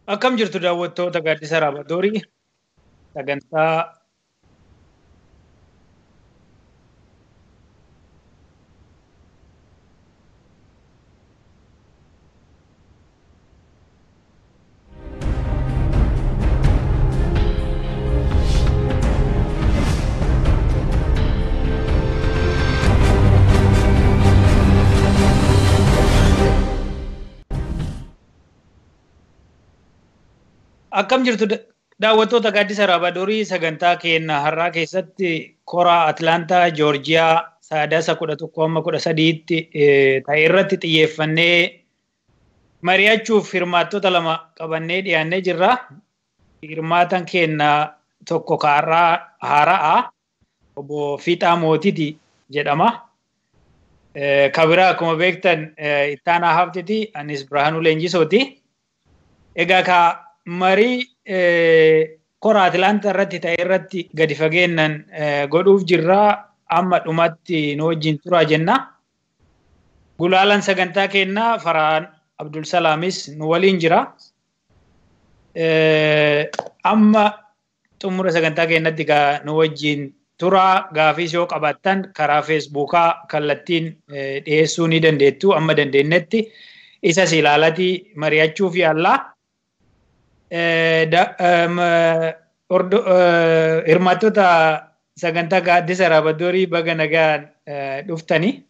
Akkam jirtu daawwattoota Gaaddisa Raabadoorii sagantaa Akkam jirtu daawwattoota Gaaddisa Raabadoorii sagantaa keenya har'aa keessatti koraa Atlaantaa Joorjiyaa saadaasa 11-13tti ta'e irratti xiyyeeffannee mari'achuuf hirmaattota lama qabannee dhiyaannee jirra. Hirmaatan keenya tokko haaraa obbo Fiixaa Mootiiti jedhama. Kabira akkuma beektan Ittaanaa Habteeti, anis Birhaanuu Leenjisooti. Egaa marii koraa Atlaantaa irratti ta'e irratti gadi fageennan godhuuf jirra. Amma dhumatti nu wajjin turaa jenna. Gulaalan sagantaa keenyaa Farhaan Abdulsalaamis nu waliin jira. Amma xumura sagantaa keenyatti nu wajjin turaa. Gaafiis yoo qabaattan karaa feesbuukaa kallattiin dhiyeessuu ni dandeettu. Amma dandeenyetti isas ilaalatii mari'achuuf yaallaa. Hirmaattota sagantaa Gaaddisa Raabadoorii baga nagaan dhuftanii.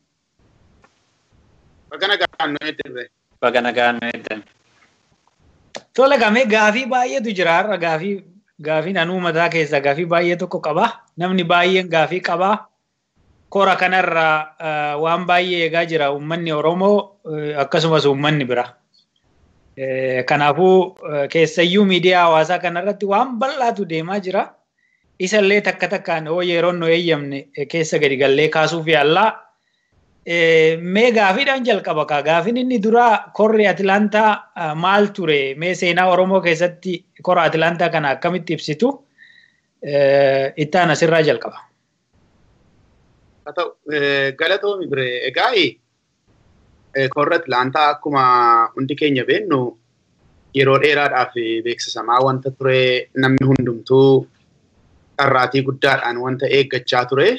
Baga nagaan nu eeddan. Tola gamee gaafii baay'eetu jira har'a. Gaafiin anuu mataa keessaa gaafii baay'ee tokko qaba. Namni baay'een gaafii qaba. Kora kanarraa waan baay'ee eegaa jira uummanni Oromoo akkasumas uummanni bira. Kanaafuu keessayyuu miidiyaa hawaasaa kanarratti waan bal'aatu deemaa jira. Isallee takka takkaan yeroon nu eeyyamne keessa gadi gallee kaasuuf yaallaa. Mee gaafiidhaan jalqaba kaa. Gaafiin inni duraa korri Atlaantaa maal ture? Mee seenaa Oromoo keessatti kora Atlaantaa kana akkamitti ibsitu? Ittaan asirraa jalqaba. Haa ta'u, galatoomi biree. Egaa korri Atlaantaa akkuma hundi keenya beennu yeroo dheeraadhaaf beeksisamaa wanta ture. Namni hundumtuu carraatii guddaadhaan wanta eeggachaa ture.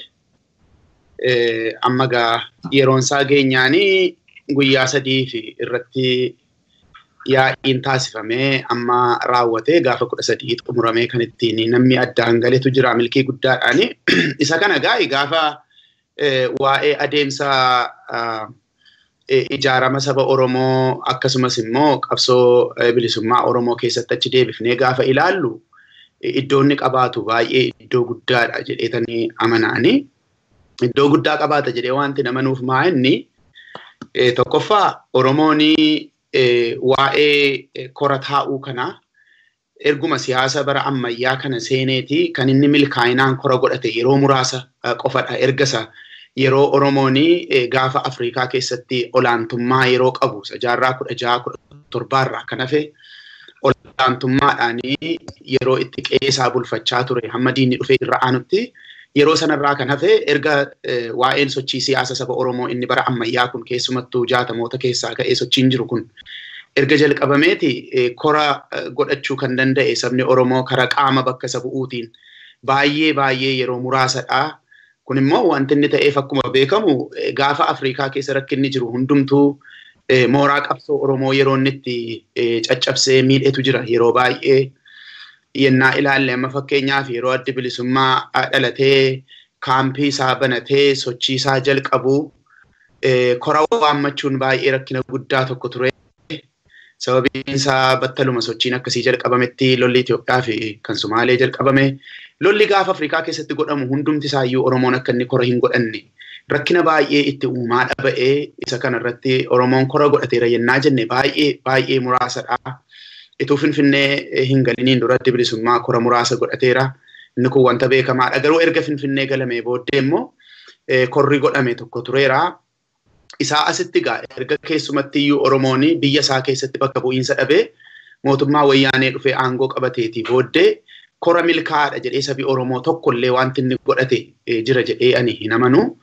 Amma gaa yeroon isaa geenyaanii guyyaa 3 irratti yaa'iin taasifamee amma raawwatee gaafa 13 xumuramee kan ittiin namni addaan galetu jira milkii guddaadhaan. Isa kana gaafa waa'ee adeemsa ijaarama saba Oromoo akkasumas immoo qabsoo bilisummaa Oromoo keessatti achi deebifnee gaafa ilaallu iddoonni qabaatu baay'ee iddoo guddaadha jedheetanii amanaanii. Iddoo guddaa qabaata jedhee wanti namanuuf maa inni tokkoffaa Oromoon waa'ee kora taa'uu kana erguma siyaasa bara ammayyaa kana seeneeti kan inni milkaa'inaan kora godhate yeroo muraasa qofadha. Ergasa yeroo Oromoon gaafa Afrikaa keessatti olaantummaa yeroo qabu jaarraa 16-17 irraa kan hafe olaantummaadhaan yeroo itti qeesaa bulfachaa ture hamma diinni dhufee irra aanutti. Yeroo sanarraa kan hafe erga waa'een sochii siyaasa saba Oromoo inni bara ammayyaa kun keessumattuu 60moota keessaa ka'ee sochiin jiru kun erga jalqabameeti kora godhachuu kan danda'e sabni Oromoo karaa qaama bakka isa bu'uutiin baay'ee yeroo muraasadha. Kun immoo wanti inni ta'eef akkuma beekamu gaafa Afrikaa keessa rakkinni jiru hundumtuu mooraa qabsoo Oromoo yeroo inni itti caccabsee miidhetu jira yeroo baay'ee. Yennaa ilaalle amma fakkeenyaaf yeroo addi bilisummaa dhalatee kaampii isaa banatee sochii isaa jalqabu kora waammachuun baay'ee rakkina guddaa tokko ture. Sababiin isaa battaluma sochiin akkasii jalqabametti lolli Itoophiyaa fi kan Sumaalee jalqabame. Lolli gaafa Afrikaa keessatti godhamu hundumti isaayyuu Oromoon akka inni kora hin godhanne rakkina baay'ee itti uumaa dhaba'ee isa kanarratti Oromoon kora godhateera yennaa jenne baay'ee muraasadha. Ituu Finfinnee hin galiniin duratti bilisummaa kora muraasa godhateera. Inni kun wanta beekamaadha. Garuu erga Finfinnee galamee booddee immoo korri godhame tokko tureera. Isaa asitti erga keessumatti iyyuu Oromoon biyya isaa keessatti bakka bu'iinsa dhabee mootummaa wayyaanee dhufee aangoo qabateetii booddee kora milkaa'aadha jedhee sabi Oromoo tokkollee wanti inni godhate jira jedhee ani hin amanu.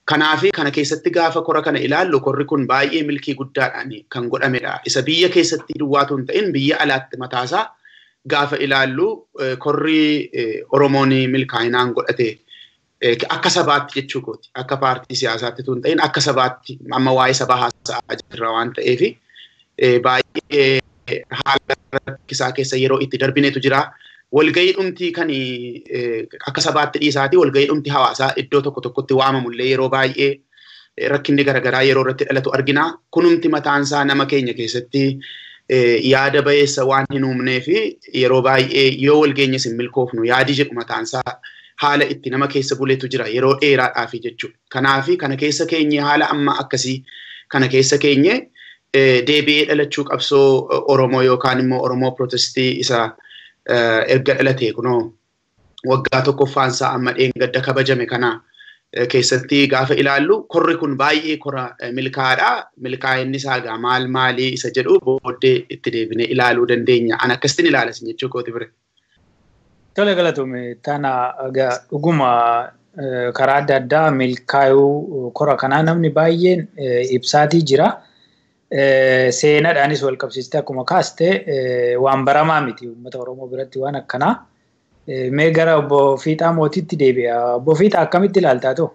Kanaafi kana keessatti gaafa kora kana ilaallu korri kun baay'ee milkii guddaadhaan kan godhamedha. Isa biyya keessatti duwwaatu hin ta'in biyya alaatti mataasaa gaafa ilaallu korri Oromoon milkaa'inaan godhate akka sabaatti jechuu kooti. Akka paartii siyaasaatti tun ta'in akka sabaatti amma waa'ee sabaa haasa'aa jirra waan ta'eef baay'ee haala rakkisaa keessa yeroo itti darbinetu jira. Walgahii dhumti kan akka sabaatti dhiisaati walgahii dhumti hawaasaa iddoo tokko tokkotti waamamullee yeroo baay'ee rakkinni garaagaraa yeroo irratti dhalatu argina. Kunumti mataansaa nama keenya keessatti yaada bayeessa waan hin uumnee fi yeroo baay'ee yoo walgeenyas hin milkoofnu yaadi jedhu mataansaa haala itti nama keessa buleetu jira yeroo dheeraadhaaf jechuudha. Kanaafi kana keessa keenye haala amma akkasii kana keessa keenye deebi'ee dhalachuu qabsoo Oromoo yookaan immoo Oromoo Protestii isa erga dhalatee kunoo waggaa tokkoffaansaa amma dheengadda kabajame kana keessatti gaafa ilaallu korri kun baay'ee kora milkaa'aadha. Milkaa'inni isaa egaa maalii isa jedhu booddee itti deebinee ilaaluu dandeenya. An akkasitti ilaalasin jechuu kooti bire. Tole galatume tana dhuguma karaa adda addaa milkaa'uu kora kanaa namni baay'een ibsaatii jira. Seenaadhaanis wal qabsiistee akkuma kaaste waan baramaa miti uummata Oromoo biratti waan akkanaa. Mee gara obbo Fiixaa Mootiitti deebi'a. Obbo Fiixaa akkamitti ilaaltaa too?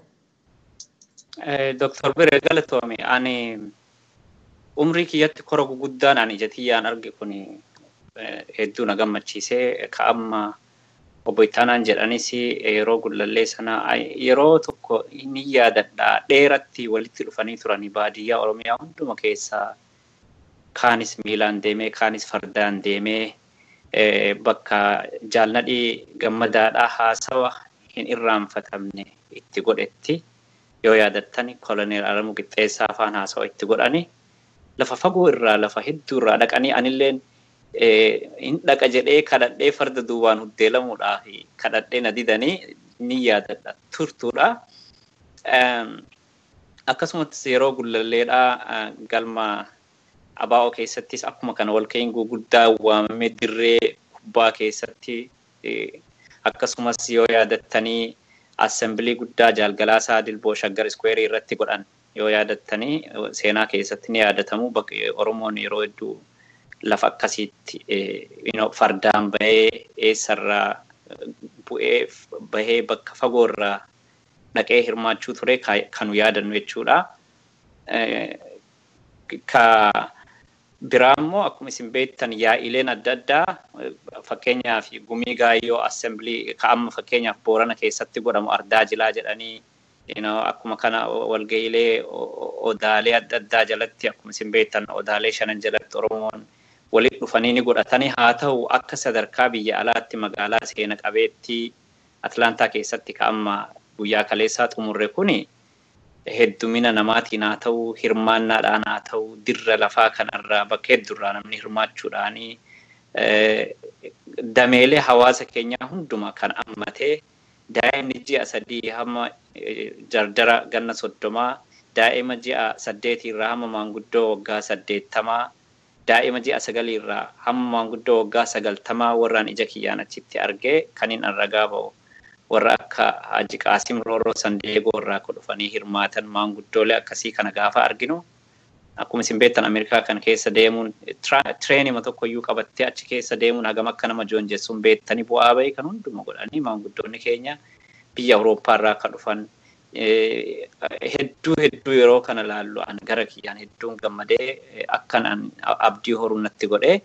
Dr. Biree galatoome ani umrii kiyyatti kora guguddaan ani jatiyyaan arge kun hedduu na gammachiisee ka amma obbo Ittaanaan jedhanis yeroo gullallee sana yeroo tokko ni yaadadha dheeratti walitti dhufanii turanii baadiyyaa Oromiyaa hunduma keessaa kaanis miilaan deemee kaanis fardaan deemee bakka jaalladhii gammadaadhaa haasawa hin irraanfatamne itti godhetti yoo yaadattani koloneel Alamuu Qixxeessaa afaan haasawa itti godhani lafa fagoo irraa lafa hedduu irraa dhaqanii anilleen hin dhaqa jedhee kadhadhee farda duubaan huddeelamuudhaaf kadhadhee na didanii ni yaadadha turtuudha. Akkasumas yeroo gullalleedhaa galma Abaa'oo keessattis akkuma kana walga'iin guguddaa waamamee dirree kubbaa keessatti akkasumas yoo yaadattanii assembilii guddaa jaalgalaasaa Dilboo Shaggar Square irratti godhan yoo yaadattanii seenaa keessatti ni yaadatamu bakka Oromoon yeroo hedduu lafa akkasiitti fardaan bahee eessarraa bu'ee bahee bakka fagoorraa dhaqee hirmaachuu ture kanu yaadannu jechuudha. Biraammoo akkuma isin beektan yaa'ileen adda addaa fakkeenyaaf gumii gaayyoo assembilii ka'amma fakkeenyaaf Boorana keessatti godhamu Ardaa Jilaa jedhanii akkuma kana walga'iilee odaalee adda addaa jalatti akkuma isin beektan odaalee 5 jalatti Oromoon walitti dhufanii ni godhatanii haa ta'u akka sadarkaa biyya alaatti magaalaa seena qabeettii Atlaantaa keessatti ka'amma guyyaa kaleessaa xumurre kuni heddumina namaatiin haa ta'u hirmaannaadhaan haa ta'u dirra lafaa kanarraa bakka hedduurraa namni hirmaachuudhaanii dameelee hawaasa keenyaa hundumaa kan ammatee daa'imni ji'a 3 hamma jardara ganna 30 daa'ima ji'a 8 irraa hamma maanguddoo waggaa 80 daa'ima ji'a 9 irraa hamma maanguddoo waggaa 90 warraan ija kiyyaan achitti argee kaniin ragaa ba'u. Warra akka Haji Qaasim Rooroo Sandeegoo irraa dhufanii hirmaatan maanguddoolee akkasii kana gaafa arginu akkuma isin beektan Ameerikaa kan keessa deemuun tireenima tokkoyyuu qabattee achi keessa deemuun hagam akka nama joonjessuun beektanii bu'aa bahii kan hunduma godhanii maanguddoonni keenya biyya Awurooppaa irraa akka dhufan hedduu yeroo kana laallu an gara kiyyaan hedduun gammadee akkan abdii horuu natti godhee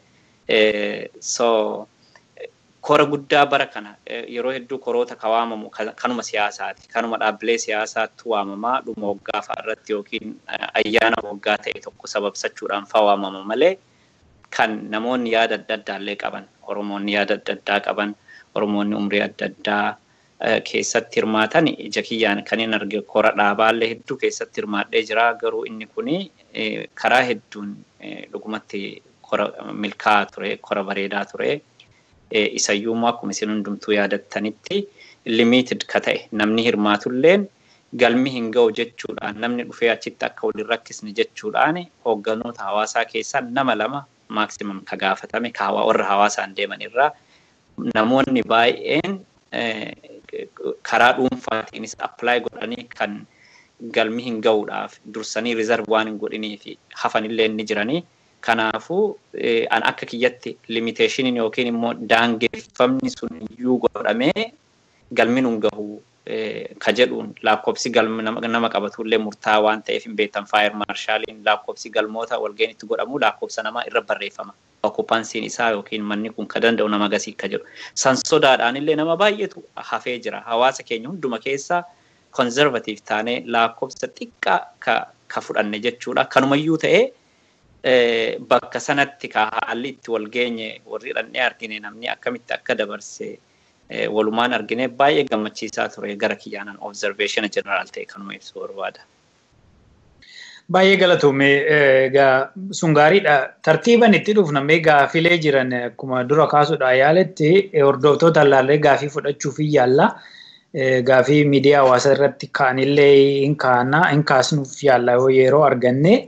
kora guddaa bara kana yeroo hedduu koroota kawaamamu kanuma siyaasaati kanuma dhaabbilee siyaasaatti waamamaa dhuma waggaa fa'a irratti yookiin ayyaana waggaa ta'e tokko sababsachuudhaan fa'a waamama malee kan namoonni yaada adda addaallee qaban Oromoonni yaada adda addaa qaban Oromoonni umrii adda addaa keessatti hirmaatan ija kiyyaan kanneen arge kora dhaabaallee hedduu keessatti hirmaadhee jira garuu inni kuni karaa hedduun dhugumatti kora milkaa'aa ture kora bareedaa ture. Isayyuummoo akkuma isin hundumtuu yaadattanitti limited ka ta'e namni hirmaatulleen galmi hin ga'u jechuudhaan namni dhufee achitti akka waliin rakkisne jechuudhaan hoogganoota hawaasaa keessaa nama 2 maximum ka gaafatame warra hawaasaan deeman irraa namoonni baay'een karaa dhuunfaatiinis apply godhanii kan galmi hin ga'uudhaaf dursanii reserve waan hin godhinii fi hafanillee inni jiranii. Kanaafuu an akka kiyyatti limitationin yookiin immoo daangeffamni sun iyyuu godhamee galmi nun gahu ka jedhuun lakkoofsi galmi nama qabatullee murtaa waan ta'eef hin beektan fire marshaliin lakkoofsi galmoota walga'iitti godhamu lakkoofsa namaa irra barreeffama. Occupancy'n isaa yookiin manni kun ka danda'u nama gasii ka jedhu. San sodaadhaanillee nama baay'eetu hafee jira. Hawaasa keenya hunduma keessaa conservative taanee lakkoofsa xiqqaa ka fudhanne jechuudha. Kanumayyuu ta'ee bakka sanatti ka haalli itti wal geenye warri dhannee argine namni akkamitti akka dabarse walumaan argine baay'ee gammachiisaa ture gara kiyyaanan observation general ta'e kanuma ibsu barbaada. Baay'ee galatume sun gaariidha. Tartiiban itti dhufna gaafilee jiran akkuma dura kaasuudha yaaletti hordoftoota ilaallee gaafii fudhachuuf yaalla. Gaafii miidiyaa hawaasaa irratti kaanillee hin kaasnuuf yaalla yeroo arganne.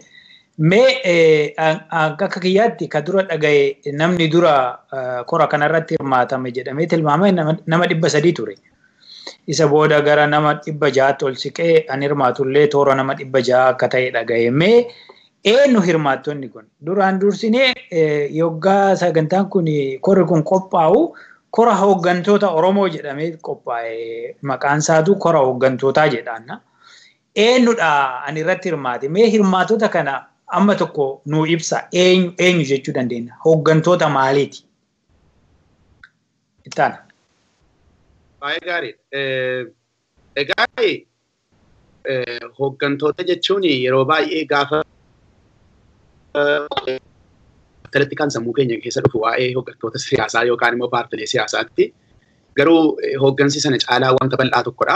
Akka kiyyaatti ka dura dhagaye namni dura kora kanarratti hirmaatame jedhamee tilmaamame nama 300 ture. Isa booda gara nama 600 ol siqee an hirmaatullee toora nama 600 akka ta'e dhagaye. Eenyu hirmaattonni kun duraan dursinee yoggaa sagantaan kun korri kun qophaa'u kora hooggantoota Oromoo jedhamee qophaa'e. Maqaan isaatu kora hooggantootaa jedhaanna. Eenyudha ani irratti hirmaate. Hirmaatota kana amma tokko nu ibsa eenyu jechuu dandeenya. Hooggantoota maaliiti? Ittaana. Baay'ee gaariidha. Egaa hooggantoota jechuun yeroo baay'ee gaafa kalatti kan sammuu keenya keessa dhufu waa'ee hooggantoota siyaasaa yookaan immoo paartilee siyaasaatti. Garuu hooggansi sana caalaa wanta bal'aa tokkodha.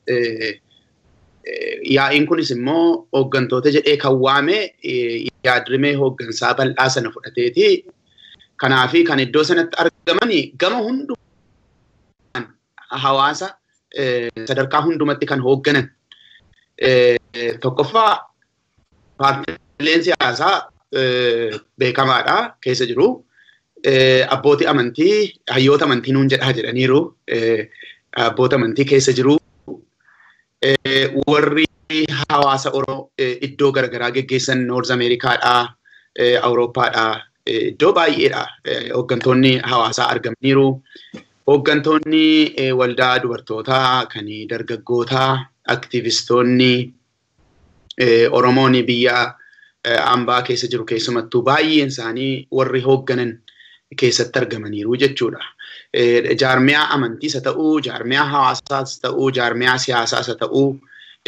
Yaa'iin kunis immoo hooggantoota jedhee kan waame yaadrimee hooggansaa bal'aa sana fudhateeti. Kanaafi kan iddoo sanatti argaman gama hundumaan hawaasa sadarkaa hundumatti kan hoogganan. Tokkoffaa paartileen siyaasaa beekamaadha keessa jiru. Abbootii amantii hayyoota amantii nuun jedhaa jedhaniiru. Abboota amantii keessa jiru. Warri hawaasa Oromoo iddoo garaagaraa geggeessan Noorz Ameerikaadhaa, Awurooppaadhaa, iddoo baay'eedha. Hooggantoonni hawaasaa argamaniiru. Hooggantoonni waldaa dubartootaa, kan dargaggootaa, aktivistoonni Oromoon biyya ambaa keessa jiru keessumattuu baay'een isaanii warri hoogganan keessatti argamaniiru jechuudha. Jaarmiyaa amantiis haa ta'uu, jaarmiyaa hawaasaas haa ta'uu, jaarmiyaa siyaasaas haa ta'uu,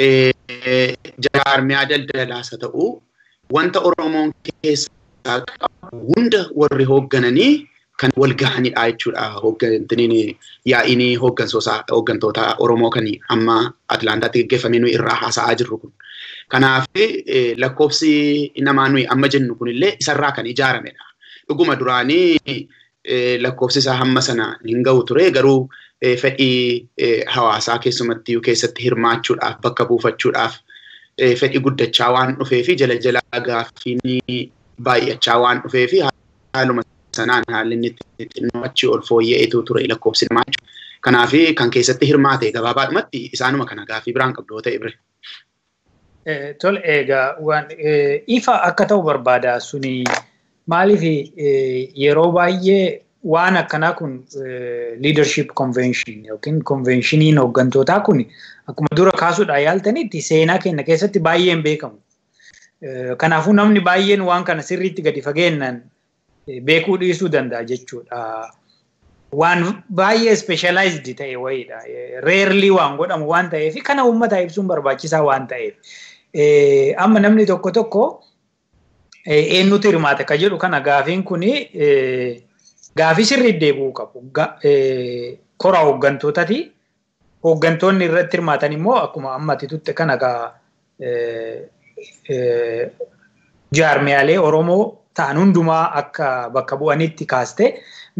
jaarmiyaa daldalaas haa ta'uu, wanta Oromoon keessaa qabu hunda warri hooggananii kan wal gahanidha jechuudha. Hooggantoonni yaa'iin hooggantoota Oromoo kan amma Atlaantaatti geggeeffamee nuyi irraa haasa'aa jirru kun. Kanaaf lakkoofsi namaa nuyi amma jennu kunillee isarraa kan ijaaramedha. Dhuguma duraanii lakkoofsi isaa hamma sana hin ga'u ture garuu fedhii hawaasaa keessumatti keessatti hirmaachuudhaaf bakka buufachuudhaaf fedhii guddachaa waan dhufeefi jala gaaffiin baay'achaa waan dhufeefi haaluma sanaan haalli inni xinnoo achi ol fooyya'eetu ture lakkoofsi namaa. Kanaaf kan keessatti hirmaate gabaabaadhumatti isaanuma kana gaaffii biraan qabdoo ta'e bire. Tole egaa waan ifa akka ta'u barbaada suni maaliif yeroo baay'ee waan akkanaa kun leadership convention yookiin conventioniin hooggantootaa kun akkuma dura kaasuudhaan yaaltanitti seenaa keenya keessatti baay'een beekamu. Kanaafuu namni baay'een waan kana sirriitti gadi fageenyaan beekuu dhiisuu danda'a jechuudha. Waan baay'ee specialized ta'e wayiidha. Rarely waan godhamu waan ta'eef kana uummataa ibsuun barbaachisaa waan ta'eef. Amma namni tokko eenyutu hirmaate ka jedhu kana gaafiin kuni gaafii sirriitti deebi'uu qabu. Kora hooggantootati. Hooggantoonni irratti hirmaatan immoo akkuma ammatti tutte kana jaarmiyaalee Oromoo ta'an hundumaa akka bakka bu'anitti kaaste.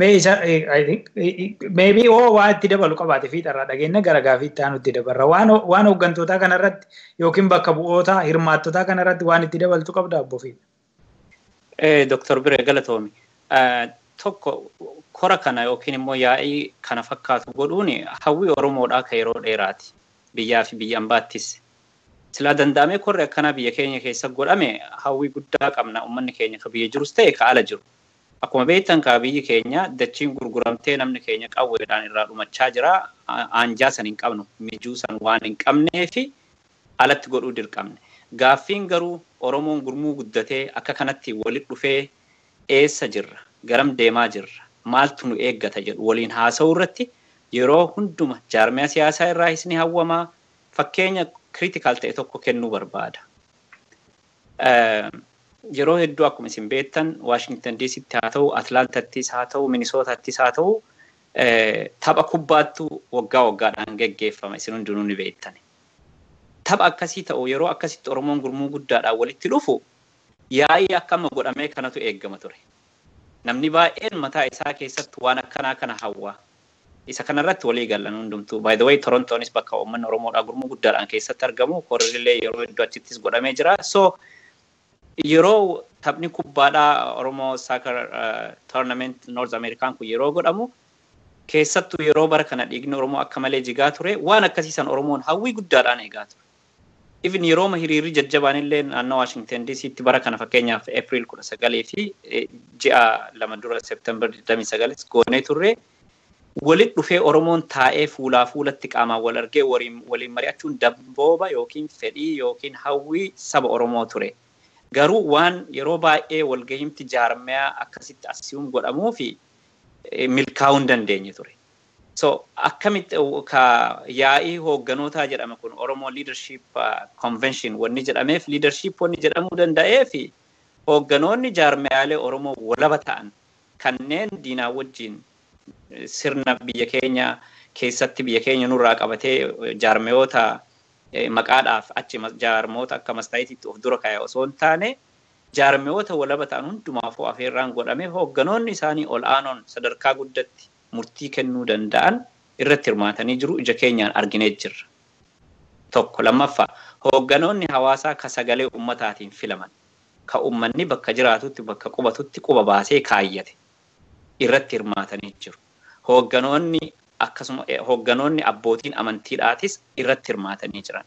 Maybe waan itti dabalu qabaate fiixarraa dhageenya gara gaafii itti aanutti dabarra. Waan hooggantootaa kanarratti yookiin bakka bu'oota hirmaattotaa kanarratti waan itti dabaltu qabda abbo fi. Dr. Biree galatoomi. Tokko kora kana yookiin immoo yaa'ii kana fakkaatu godhuun hawwii Oromoodhaa ka yeroo dheeraati. Biyyaa fi biyya ambaattis. Silaa danda'amee korri akkana biyya keenya keessa godhame hawwii guddaa qabna uummanni keenya ka biyya jirus ta'e ka ala jiru. Akkuma beektan ka biyyi keenya dachiin gurguramtee namni keenya qawweedhaan irraa dhumachaa jira. Aanjaa san hin qabnu mijuu san waan hin qabnee fi alatti godhuu dirqamne. Gaaffiin garuu Oromoon gurmuu guddatee akka kanatti walitti dhufee eessa jirra? Garam deemaa jirra? Maaltu nu eeggata jedhu waliin haasa'uu irratti yeroo hunduma jaarmiyaa siyaasaa irraa isni hawwamaa fakkeenya critical ta'e tokko kennuu barbaada. Yeroo hedduu akkuma isin beektan Washington DC'tti haa ta'u, Atlantattis haa ta'u, Minnesotattis haa ta'u, tapha kubbaattu waggaa waggaadhaan geggeeffama isin hundinuu ni beektani. Tapha akkasii ta'u yeroo akkasitti Oromoon gurmuu guddaadhaan walitti dhufu yaa'ii akkama godhamee kanatu eeggama ture. Namni baay'een mataa isaa keessatti waan akkanaa kana hawwaa. Isa kanarratti walii galan hundumtuu. By the way, Torontoonis bakka uummanni Oromoodhaa gurmuu guddaadhaan keessatti argamu. Korrillee yeroo hedduu achittis godhamee jira. So yeroo taphni kubbaadhaa Oromoo Soccer Tournament North American kun yeroo godhamu keessattuu yeroo bara kana dhiigni Oromoo akka malee jigaa ture waan akkasiisan Oromoon hawwii guddaadhaan eegaa ture. Even yeroo hiriirri jajjabaan illee naannoo Washington DC'tti bara kana fakkeenyaaf April 19 fi ji'a 2 dura September 29 goonee turre walitti dhufee Oromoon taa'ee fuulaa fuulatti qaamaan wal argee waliin mari'achuun dambooba yookiin fedhii yookiin hawwii saba Oromoo ture. Garuu waan yeroo baay'ee walgahimti jaarmiyaa akkasitti asiyuun godhamuu fi milkaa'uu hin dandeenye ture. So akkamitti ka yaa'ii hoogganotaa jedhama kun Oromoo Leadership Convention wanni jedhameef leadership wanni jedhamuu danda'ee fi hoogganoonni jaarmiyaalee Oromoo walaba ta'an kanneen diinaa wajjin sirna biyya keenya keessatti biyya keenya nurraa qabatee jaarmiyoota maqaadhaaf achi jaarmoota akka mastaayiitiitti of dura kaa'e osoo hin taane jaarmiyoota walaba ta'an hundumaaf afeerraan godhame hoogganoonni isaanii ol aanoon sadarkaa guddatti murtii kennuu danda'an irratti hirmaatanii jiru ija keenyaan arginee jirra. Tokko lammaffaa hoogganoonni hawaasaa ka sagalee ummataatiin filaman ka ummanni bakka jiraatutti bakka qubatutti quba baasee kaayyate irratti hirmaatanii jiru. Hoogganoonni akkasuma hoogganoonni abbootiin amantiidhaatis irratti hirmaatanii jiran.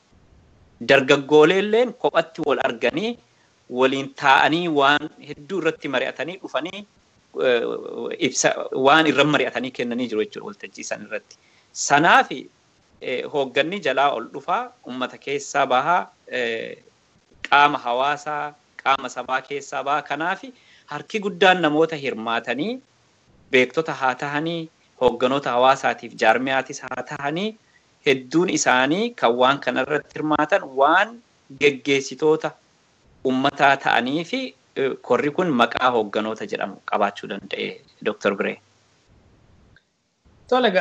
Dargaggooleelleen kophatti wal arganii waliin taa'anii waan hedduu irratti mari'atanii dhufanii ibsa waan irra mari'atanii kennanii jiru jechuudha waltajjii san irratti. Sanaaf hoogganni jalaa ol dhufaa ummata keessaa bahaa qaama hawaasaa qaama sabaa keessaa bahaa kanaaf harki guddaan namoota hirmaatanii beektota haa tahanii hoogganoota hawaasaatiif jaarmiyaatis haa tahanii hedduun isaanii kan waan kanarratti hirmaatan waan geggeessitoota ummataa ta'anii fi korri kun maqaa hoogganoota jedhamu qabaachuu danda'e Dr. Biree. Tolega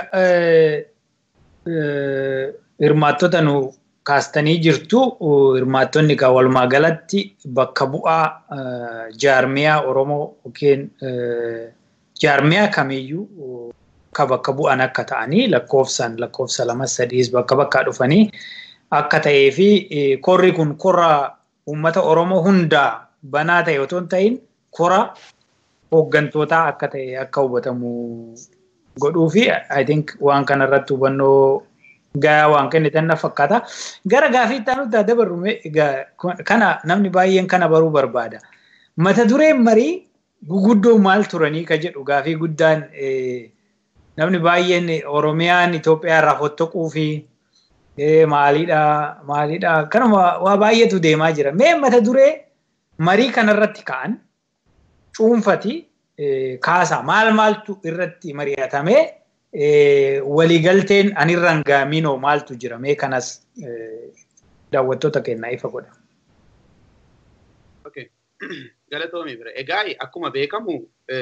hirmaattota nu kaastanii jirtu hirmaattonni kan walumaa galatti bakka bu'aa jaarmiyaa Oromoo yookiin jaarmiyaa kamiyyuu ka bakka bu'an akka ta'anii lakkoofsa 2-3 bakka bakkaa dhufanii akka ta'ee fi korri kun korra uummata Oromoo hundaa banaa ta'e otoo hin ta'in kora hooggantootaa akka ta'e akka hubatamu godhuu fi I think waan kanarratti hubannoo gahaa waan kennitan na fakkaata. Gara gaafiitti aanutti adda barrume kana namni baay'een kana baruu barbaada. Mata dureen marii guguddoo maal turanii ka jedhu gaafii guddaan namni baay'een Oromiyaan Itoophiyaa irraa fottoquu fi maalidha kanuma waa baay'eetu deemaa jira. Mee mata duree marii kanarratti ka'an cuunfati kaasaa maaltu irratti mari'atame waliigalteen anirraan gaaminoo maaltu jira mee kanas daawwattoota kennaa ifa godha. Okay. Galatoomii bira. Egaa akkuma beekamu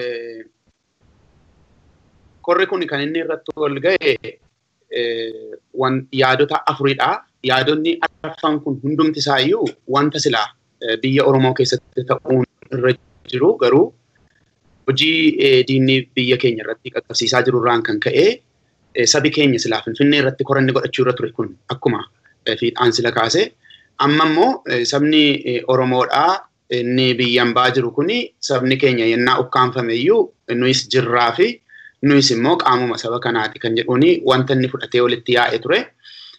korri kun kan inni irratti wal ga'e yaadota afuridha. Yaadonni arfan kun hundumti isaayyuu wanta silaa biyya Oromoo keessatti ta'uun irra jiru garuu hojii diinni biyya keenya irratti qaqqabsiisaa jiru irraan kan ka'e sabi keenya silaa Finfinnee irratti koranni godhachuu irra ture kun akkuma fiixaan sila kaase amma immoo sabni Oromoodhaa inni biyyan baa jiru kuni sabni keenya yennaa ukkaanfame iyyuu nuyis jirraa fi nuyis immoo qaamuma saba kanaati kan jedhuuni wanta inni fudhatee walitti yaa'e ture.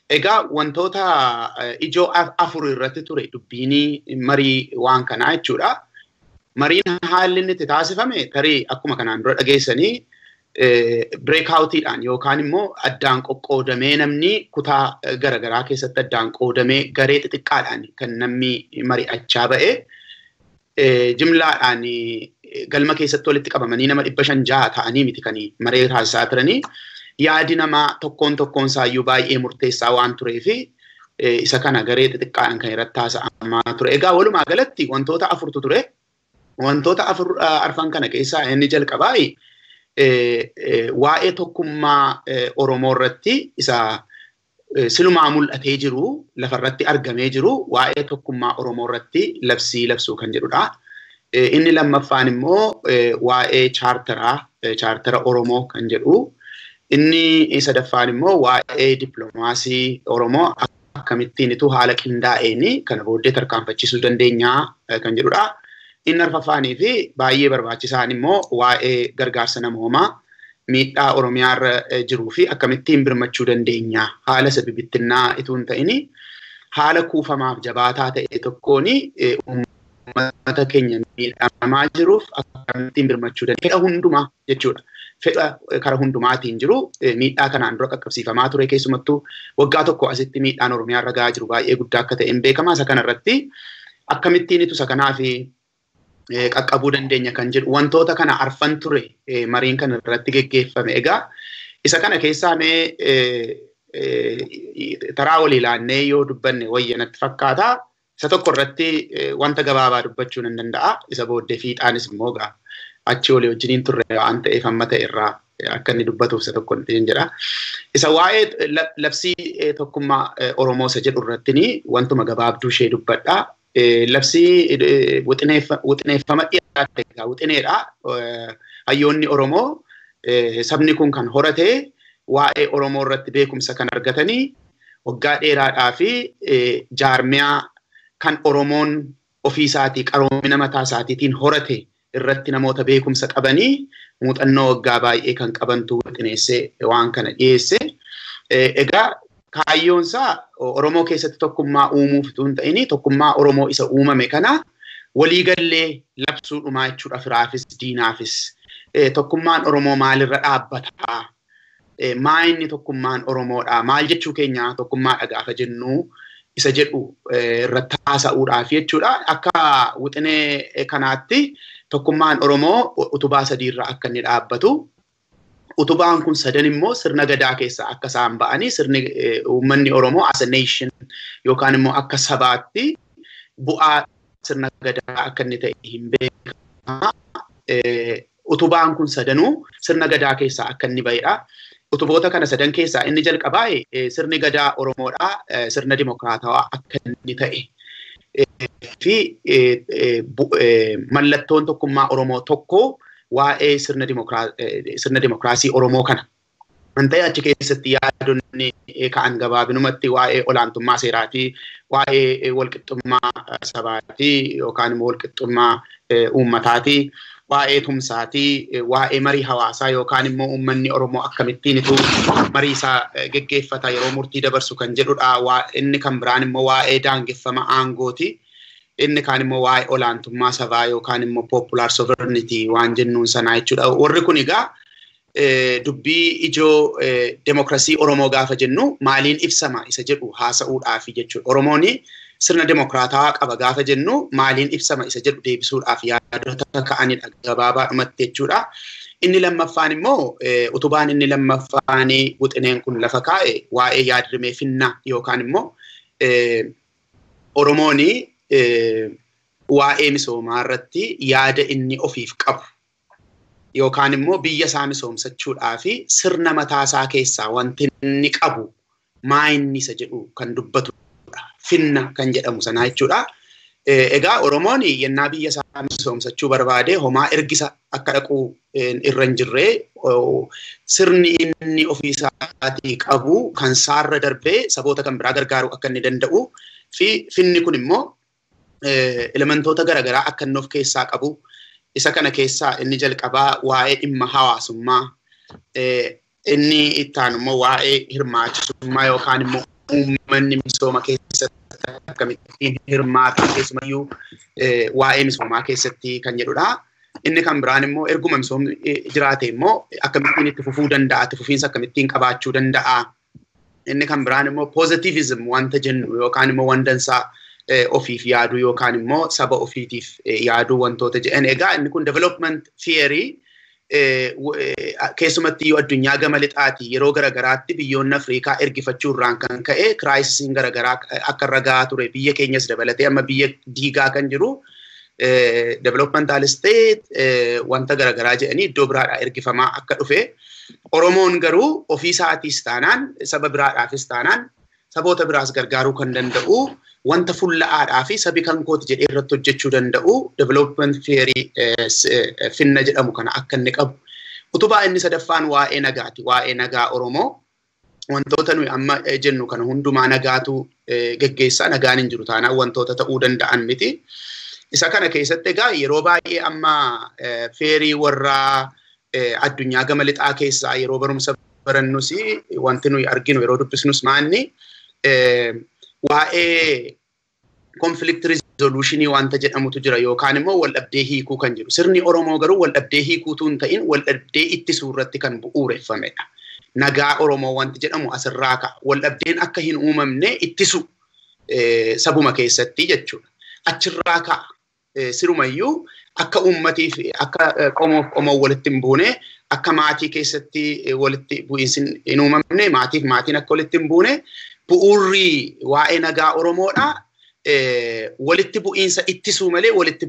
Egaa wantoota ijoo afur irratti ture dubbiin marii waan kanaa jechuudha. Mariin haalli inni itti taasifame tarii akkuma kanaan dura dhageessanii breakoutiidhaan yookaan immoo addaan qoqqoodamee namni kutaa garaagaraa keessatti addaan qoodamee garee xixiqqaadhaan kan namni mari'achaa ba'e jimlaadhaan galma keessatti walitti qabamanii nama 500-600 ta'anii miti kan maree taasisaa turanii yaadi namaa tokkoon isaayyuu baay'ee murteessaa waan tureef isa kana garee xixiqqaadhaan kan irratti taasifamaa ture. Egaa walumaa galatti wantoota afurtu ture. Wantoota arfan kana keessaa inni jalqabaa waa'ee tokkummaa Oromoo irratti isa silumaa mul'atee jiru lafarratti argamee jiru waa'ee tokkummaa Oromoo irratti labsii labsuu kan jedhudha. Inni lammaffaan immoo waa'ee chaartara Oromoo kan jedhu. Inni sadaffaan immoo waa'ee dippiloomaasii Oromoo akkamittiin ituu haala qindaa'een kana booddee tarkaanfachisuu dandeenya kan jedhudha. Inni arfaffaanii fi baay'ee barbaachisaan immoo waa'ee gargaarsa namoomaa miidhaa Oromiyaa irra jiruu fi akkamittiin birmachuu dandeenya haala sabibittinnaa itoo hin ta'in haala kuufamaaf jabaataa ta'e tokkoon uummata keenya miidhamaa jiruuf akkamittiin birmachuu dandeenya. Fedha hundumaa jechuudha. Fedha karaa hundumaatiin jiru miidhaa kanaan dura qaqqabsiifamaa ture keessumattuu waggaa tokko asitti miidhaan Oromiyaa irra gahaa jiru baay'ee guddaa akka ta'een beekamaa isa kanarratti akkamittiin ittisa kanaaf qaqqabuu dandeenya kan jedhu wantoota kana arfan ture mariin kana irratti geggeeffame. Egaa isa kana keessaa taraa walii ilaannee yoo dubbanne wayya natti fakkaata. Isa tokko irratti wanta gabaabaa dubbachuu nan danda'a. Isa booddee fiixaanis immoo achi walii wajjiniin turre waan ta'eef amma ta'e irraa akka inni dubbatuuf isa tokko hin jedha. Isa waa'ee labsii tokkummaa Oromoo isa jedhu irratti wantuma gabaabduu ishee dubbadha. Labsii wixineeffama dhiyaate wixineedha. Hayyoonni Oromoo sabni kun kan horate waa'ee Oromoo irratti beekumsa kan argatanii waggaa dheeraadhaa fi jaarmiyaa kan Oromoon ofiisaatii qaroomina mataa isaatiitiin horate irratti namoota beekumsa qabanii muuxannoo waggaa baay'ee kan qabantu wixineessee waan kana dhiyeesse. Egaa kaayyoonsaa Oromoo keessatti tokkummaa uumuuf utuu hin ta'in tokkummaa Oromoo isa uumame kana waliigallee labsuudhumaa jechuudha firaafis diinaafis. Tokkummaan Oromoo maalirra dhaabbataa? Maa inni tokkummaan Oromoodha? Maal jechuu keenya tokkummaadha gaafa jennu isa jedhu irratti haasa'uudhaaf jechuudha. Akka wixinee kanaatti tokkummaan Oromoo utubaa sadiirra akka inni dhaabbatu. Utubaan kun sadan immoo sirna gadaa keessaa akka isaan ba'anii sirni uummanni Oromoo as a nation yookaan immoo akka sabaatti bu'aa sirna gadaa akka inni ta'e hin beekama. Utubaan kun sadanuu sirna gadaa keessaa akka inni ba'edha. Utuboota kana sadan keessaa inni jalqabaa sirni gadaa Oromoodha. Sirna dimokiraatawaa akka inni ta'e. Fi mallattoon tokkummaa Oromoo tokko waa'ee sirna dimokiraasii Oromoo kana. Wanta achi keessatti yaadonni ka'an gabaabinumatti waa'ee olaantummaa seeraatii, waa'ee walqixxummaa sabaatii yookaan immoo walqixxummaa uummataatii, waa'ee tumsaatii, waa'ee marii hawaasaa yookaan immoo uummanni Oromoo akkamittiin ituu marii isaa geggeeffata yeroo murtii dabarsu kan jedhudha. Inni kan biraan immoo waa'ee daangeffama aangooti. Inni kaan immoo waa'ee olaantummaa sabaa yookaan immoo popular sovereignty waan jennuun sanaa jechuudha. Warri kun egaa dubbii ijoo demokrasii Oromoo gaafa jennu maaliin ibsama isa jedhu haasa'uudhaaf jechuudha. Oromoon sirna demokraatawaa qaba gaafa jennu maaliin ibsama isa jedhu deebisuudhaaf yaadota ka'anidha gabaabaadhumatti jechuudha. Inni lammaffaan immoo utubaan inni lammaffaan wixineen kun lafa kaa'e waa'ee yaadrimee finna yookaan immoo Oromoon waa'ee misoomaa irratti yaada inni ofiif qabu yookaan immoo biyya isaa misoomsachuudhaa fi sirna mataasaa keessaa wanti inni qabu maa inni isa jedhu kan dubbatudha. Finna kan jedhamu sanaa jechuudha. Egaa Oromoon yennaa biyya isaa misoomsachuu barbaade homaa ergisa akka dhaquu irra hin jirree sirni inni ofiisaatii qabu kan saarra darbee saboota kan biraa gargaaruu akka inni danda'u fi finni kun immoo elementoota garaagaraa akka inni of keessaa qabu. Isa kana keessaa inni jalqabaa waa'ee dhimma hawaasummaa, inni itti aanu immoo waa'ee hirmaachisummaa yookaan immoo uummanni misooma keessatti akkamittiin hirmaata keessumayyuu waa'ee misoomaa keessatti kan jedhudha. Inni kan biraan immoo erguma misoomni jiraate immoo akkamittiin itti fufuu danda'a, itti fufiinsa akkamittiin qabaachuu danda'a. Inni kan biraan immoo positivism wanta jennu yookaan immoo wandansaa ofiif yaaduu yookaan immoo saba ofiitiif yaaduu wantoota jedhan. Egaa inni kun development theory keessumatti yoo addunyaa gama lixaati yeroo garagaraatti biyyoonni Afrikaa ergifachuu irraan kan ka'e kiraayisiin garagaraa akka irra gahaa ture biyya keenyas dabalatee amma biyya diigaa kan jiru developmental state wanta garagaraa jedhanii iddoo biraadhaa ergifamaa akka dhufe Oromoon garuu ofii isaatiis taanaan saba biraadhaafis taanaan saboota biraas gargaaruu kan danda'u wanta fulla'aadhaa fi sabi kan kooti jedhee irratti hojjechuu danda'u development theory finna jedhamu kana akka inni qabu. Utubaa inni sadaffaan waa'ee nagaati. Waa'ee nagaa Oromoo wantoota nuyi amma jennu kana hundumaa nagaatu geggeessaa nagaan hin jiru taanaan wantoota ta'uu danda'an miti. Isa kana keessatti egaa yeroo baay'ee amma feerii warra addunyaa gama lixaa keessaa yeroo barumsa barannus wanti nuyi arginu yeroo dubbisnus maanni waa'ee conflict resolution wanta jedhamutu jira yookaan immoo waldhabdee hiikuu kan jiru. Sirni Oromoo garuu waldhabdee hiikuutu hin ta'in waldhabdee ittisuu irratti kan bu'uureffamedha. Nagaa Oromoo wanti jedhamu asirraa ka'a. Waldhabdeen akka hin uumamne ittisu sabuma keessatti jechuudha. Achirraa ka'a. Sirumayyuu akka uummatiif akka qomoof qomoo walitti hin buune akka maatii keessatti walitti bu'iinsi hin uumamne maatiif maatiin akka walitti hin buune bu'uurri waa'ee nagaa Oromoodha. Walitti bu'iinsa ittisuu malee walitti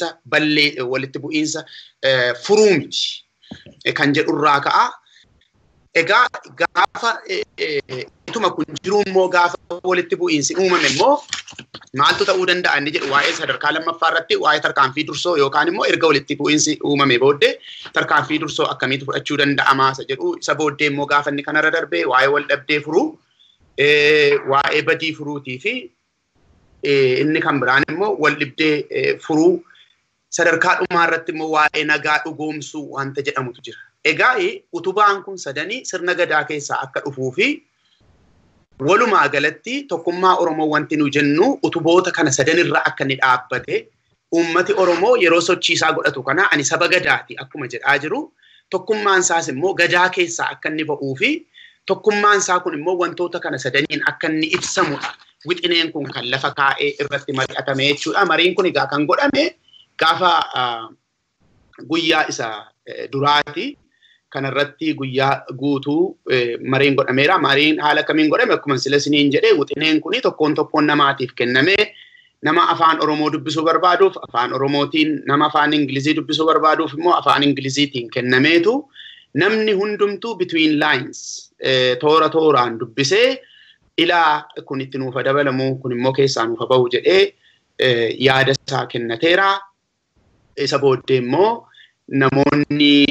bu'iinsa furuu miti kan jedhurraa ka'a. Egaa gaafa ituma kun jiru immoo gaafa walitti bu'iinsi uumame immoo maaltu ta'uu danda'a inni jedhu waa'ee sadarkaa lammaffaa irratti waa'ee tarkaanfii dursoo yookaan immoo erga walitti bu'iinsi uumame booddee tarkaanfii dursoo akkamitti fudhachuu danda'ama isa jedhu isa booddee immoo gaafa inni kanarra darbee waa'ee waldhabdee furuu waa'ee badii furuutii fi inni kan biraan immoo waldhabdee furuu sadarkaa dhumaa irratti immoo waa'ee nagaa dhugoomsuu wanta jedhamutu jira. Egaa utubaan kun sadanii sirna gadaa keessaa akka dhufuu fi walumaa galatti tokkummaa Oromoo wanti nu jennu utuboota kana sadanirraa akka inni dhaabbate uummati Oromoo yeroo sochiisaa godhatu kana ani saba gadaati akkuma jedhaa jiru tokkummaan isaas immoo gadaa keessaa akka inni ba'uu fi tokkummaan isaa kun immoo wantoota kana sadaniin akka inni ibsamudha. Wixineen kun kan lafa kaa'ee irratti mari'atame jechuudha. Mariin kun egaa kan godhame gaafa guyyaa isa duraati. Kanarratti guyyaa guutuu mariin godhameera. Mariin haala kamiin godhame akkuma sila isiniin jedhee wixineen kuni tokkoon tokkoon namaatiif kennamee nama afaan Oromoo dubbisuu barbaaduuf afaan Oromootiin nama afaan Ingilizii dubbisuu barbaaduuf immoo afaan Ingiliziitiin kennameetu namni hundumtuu between lines toora tooraan dubbisee ilaa kun itti nuufa dabalamu kun immoo keessaa nuufa bahu jedhee yaada isaa kennateera. Isa booddee immoo namoonni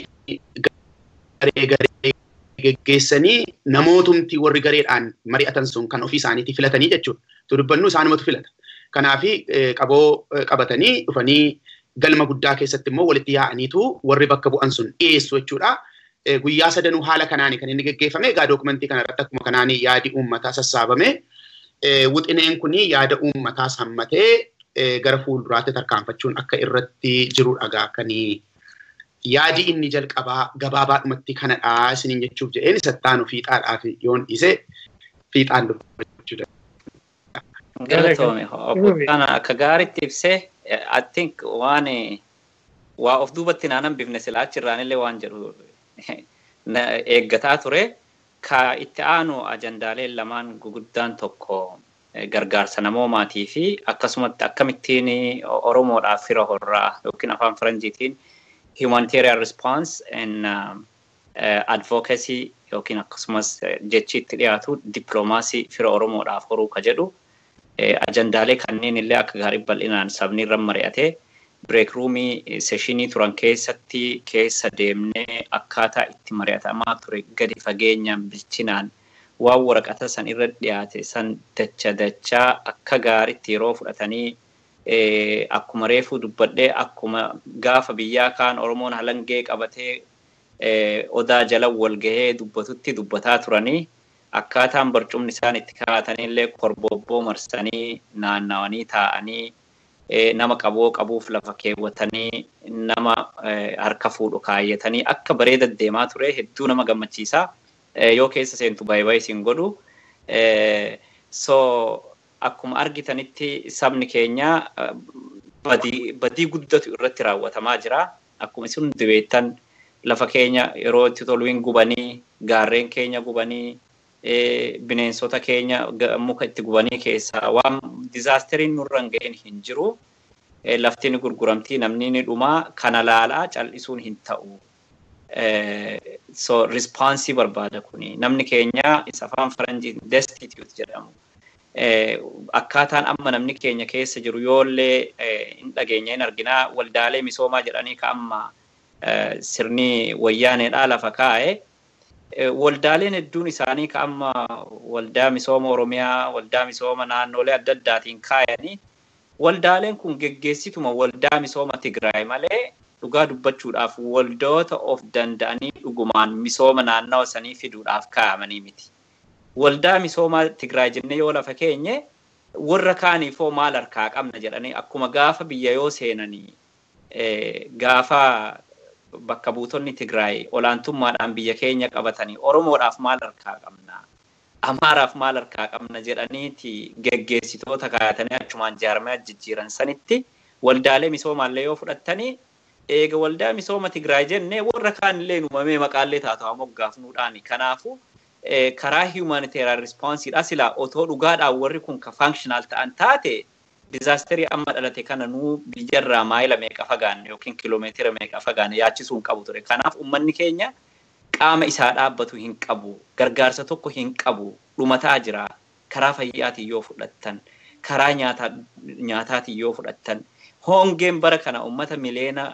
garee geggeessanii namootumti warri gareedhaan mari'atan sun kan ofii isaaniitii filatanii jechuudha. Dubbannu isaanumatu filata. Kanaaf qaboo qabatanii dhufanii galma guddaa keessatti immoo walitti yaa'aniitu warri bakka bu'an sun dhiyeessu jechuudha. Guyyaa sadanuu haala kanaanii kan inni geggeeffame egaa dookumentii kanarratti akkuma kanaanii yaadi uummataa sassaabame wixineen kuni yaada uummataa hammatee gara fuulduraatti tarkaanfachuun akka irratti jirudha gaakanii. Yaadi inni jalqabaa gabaabaadhumatti kanadha isiniin jechuuf jedheen isattaanu fiixaadhaaf yoon dhiise fiixaan dubbachuu danda'a. Galatoome kana akka gaariitti ibsee I think waa of duubatti naanan bifne silaa achirraanillee waan jedhu eeggataa ture ka itti aanu ajandaaleen lamaan guguddaan tokko gargaarsa namoomaatii fi akkasumatti akkamittiin Oromoodhaaf fira horraa yookiin afaan Faranjiitiin humanitarian response and advocacy yookiin akkasumas jechiitti dhiyaatu diplomaasii fira Oromoodhaaf horuu ka jedhu ajandaalee kanneen illee akka gaarii bal'inaan sabni irra mari'atee break roomii seshinii turan keessatti keessa deemnee akkaataa itti mari'atamaa ture gadi fageenyaan bilchinaan waan waraqata san irra dhiyaate san dachaa akka gaariitti yeroo fudhatanii akkuma reefuu dubbadhee akkuma gaafa biyyaa kaan Oromoon halangee qabatee odaa jala wal gahee dubbatutti dubbataa turanii akkaataan barcumni isaan itti kaa'atanillee korbobboo marsanii naannawanii taa'anii nama qabuuf lafa keewwatanii nama harka fuudhu kaayyatanii akka bareeda deemaa ture hedduu nama gammachiisa yoo keessa seentu baay'ee isin godhu so akkuma argitanitti sabni keenya badii guddatu irratti raawwatamaa jira akkuma isin hundi beektan lafa keenya yeroo itti toluun gubanii gaarreen keenya gubanii bineensota keenya muka itti gubanii keessaa waan dizaasteriin nurraan ga'een hin jiru lafti ni gurguramtii namni ni dhumaa kana laalaa cal'isuun hin ta'u so responsive barbaada kuni namni keenya isa afaan faranjiin destitute jedhamu akkaataan amma namni keenya keessa jiru yoollee hin dhageenya hin arginaa waldaalee misoomaa jedhanii ka amma sirni wayyaaneedhaa lafa kaa'e waldaaleen hedduun isaanii ka amma waldaa misooma Oromiyaa waldaa misooma naannolee adda addaatiin kaayanii waldaaleen kun geggeessituma waldaa misooma Tigraay malee dhugaa dubbachuudhaaf waldoota of danda'anii dhugumaan misooma naannawa sanii fiduudhaaf kaa'amanii miti. Waldaa misooma Tigraay jennee yoo lafa keenye warra kaaniifoo maal harkaa qabna jedhanii akkuma gaafa biyya yoo seenanii gaafa bakka buutonni Tigraay olaantummaadhaan biyya keenya qabatanii Oromoodhaaf maal harkaa qabna Amaaraaf maal harkaa qabna jedhaniiti geggeessitoota kaayatanii achumaan jaarmee jijjiiran sanitti waldaalee misoomaallee yoo fudhattanii eega waldaa misooma Tigraay jennee warra kaanillee uumamee maqaallee taatawaa moggaafnuudhaani kanaafu karaa humanitarian responsiidha silaa otoo dhugaadhaan warri kun ka functional ta'an taate disaasterii amma dhalate kana nuu biyyarraa maayila meeqa fagaanne yookiin kiiloomeetira meeqa fagaanne yaachisuu hin qabu ture. Kanaaf uummanni keenya qaama isaa dhaabbatu hin qabu, gargaarsa tokko hin qabu, dhumataa jira. Karaa fayyaatiin yoo fudhattan, karaa nyaataatiin yoo fudhattan, hongeen bara kana uummata miliyoona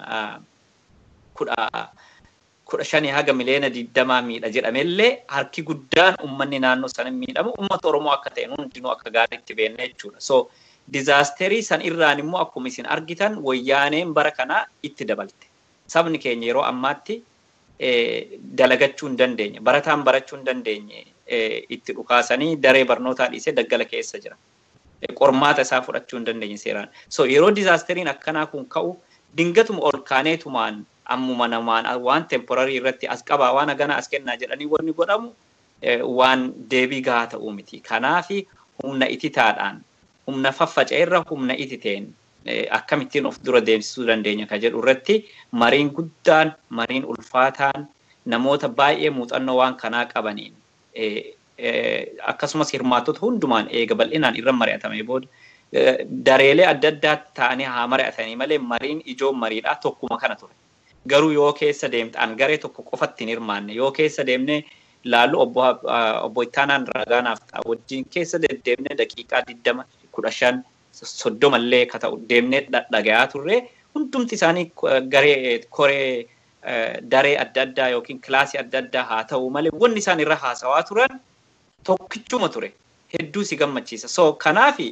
15 haga miliyoona 20 miidha jedhamellee harki guddaan uummanni naannoo sana miidhamu uummata Oromoo akka ta'e hundinuu akka gaariitti beekne jechuudha. So disaasterii san irraan immoo akkuma isin argitan wayyaaneen bara kana itti dabalte. Sabni keenya yeroo ammaatti dalagachuu hin dandeenye, barataan barachuu hin dandeenye itti dhukaasanii daree barnootaa dhiisee daggala keessa jira. Qormaata isaa fudhachuu hin dandeenye seeraan. So yeroo disaasteriin akkanaa kun ka'u dingatuma ol kaaneetumaan ammuma namaan waan temporary irratti as qabaa waan hagana as kennaa jedhanii wanni godhamu waan deebii gahaa ta'uu miti. Kanaafi humna ititaadhaan humna faffaca'eerra humna ititeen akkamittiin of dura deemsisuu dandeenya ka jedhu irratti mariin guddaan mariin ulfaataan namoota baay'ee muuxannoo waan kanaa qabaniin akkasumas hirmaattota hundumaan eega bal'inaan irra mari'atamee booda dareelee adda addaatti ta'anii haa mari'atanii malee mariin ijoon mariidhaa tokkuma kana ture. Garuu yoo keessa deemtaan garee tokko qofatti hin hirmaanne yoo keessa deemne laallu obbo Ittaanaan Ragaanaaf ta'a wajjin keessa deddeemne daqiiqaa 20 15 30 illee ka ta'u deemnee dhagayaa turre hundumti isaanii garee koree daree adda addaa yookiin kilaasii adda addaa haa ta'u malee wanni isaan irra haasawaa turan tokkichuma ture hedduu si gammachiisa. So kanaafi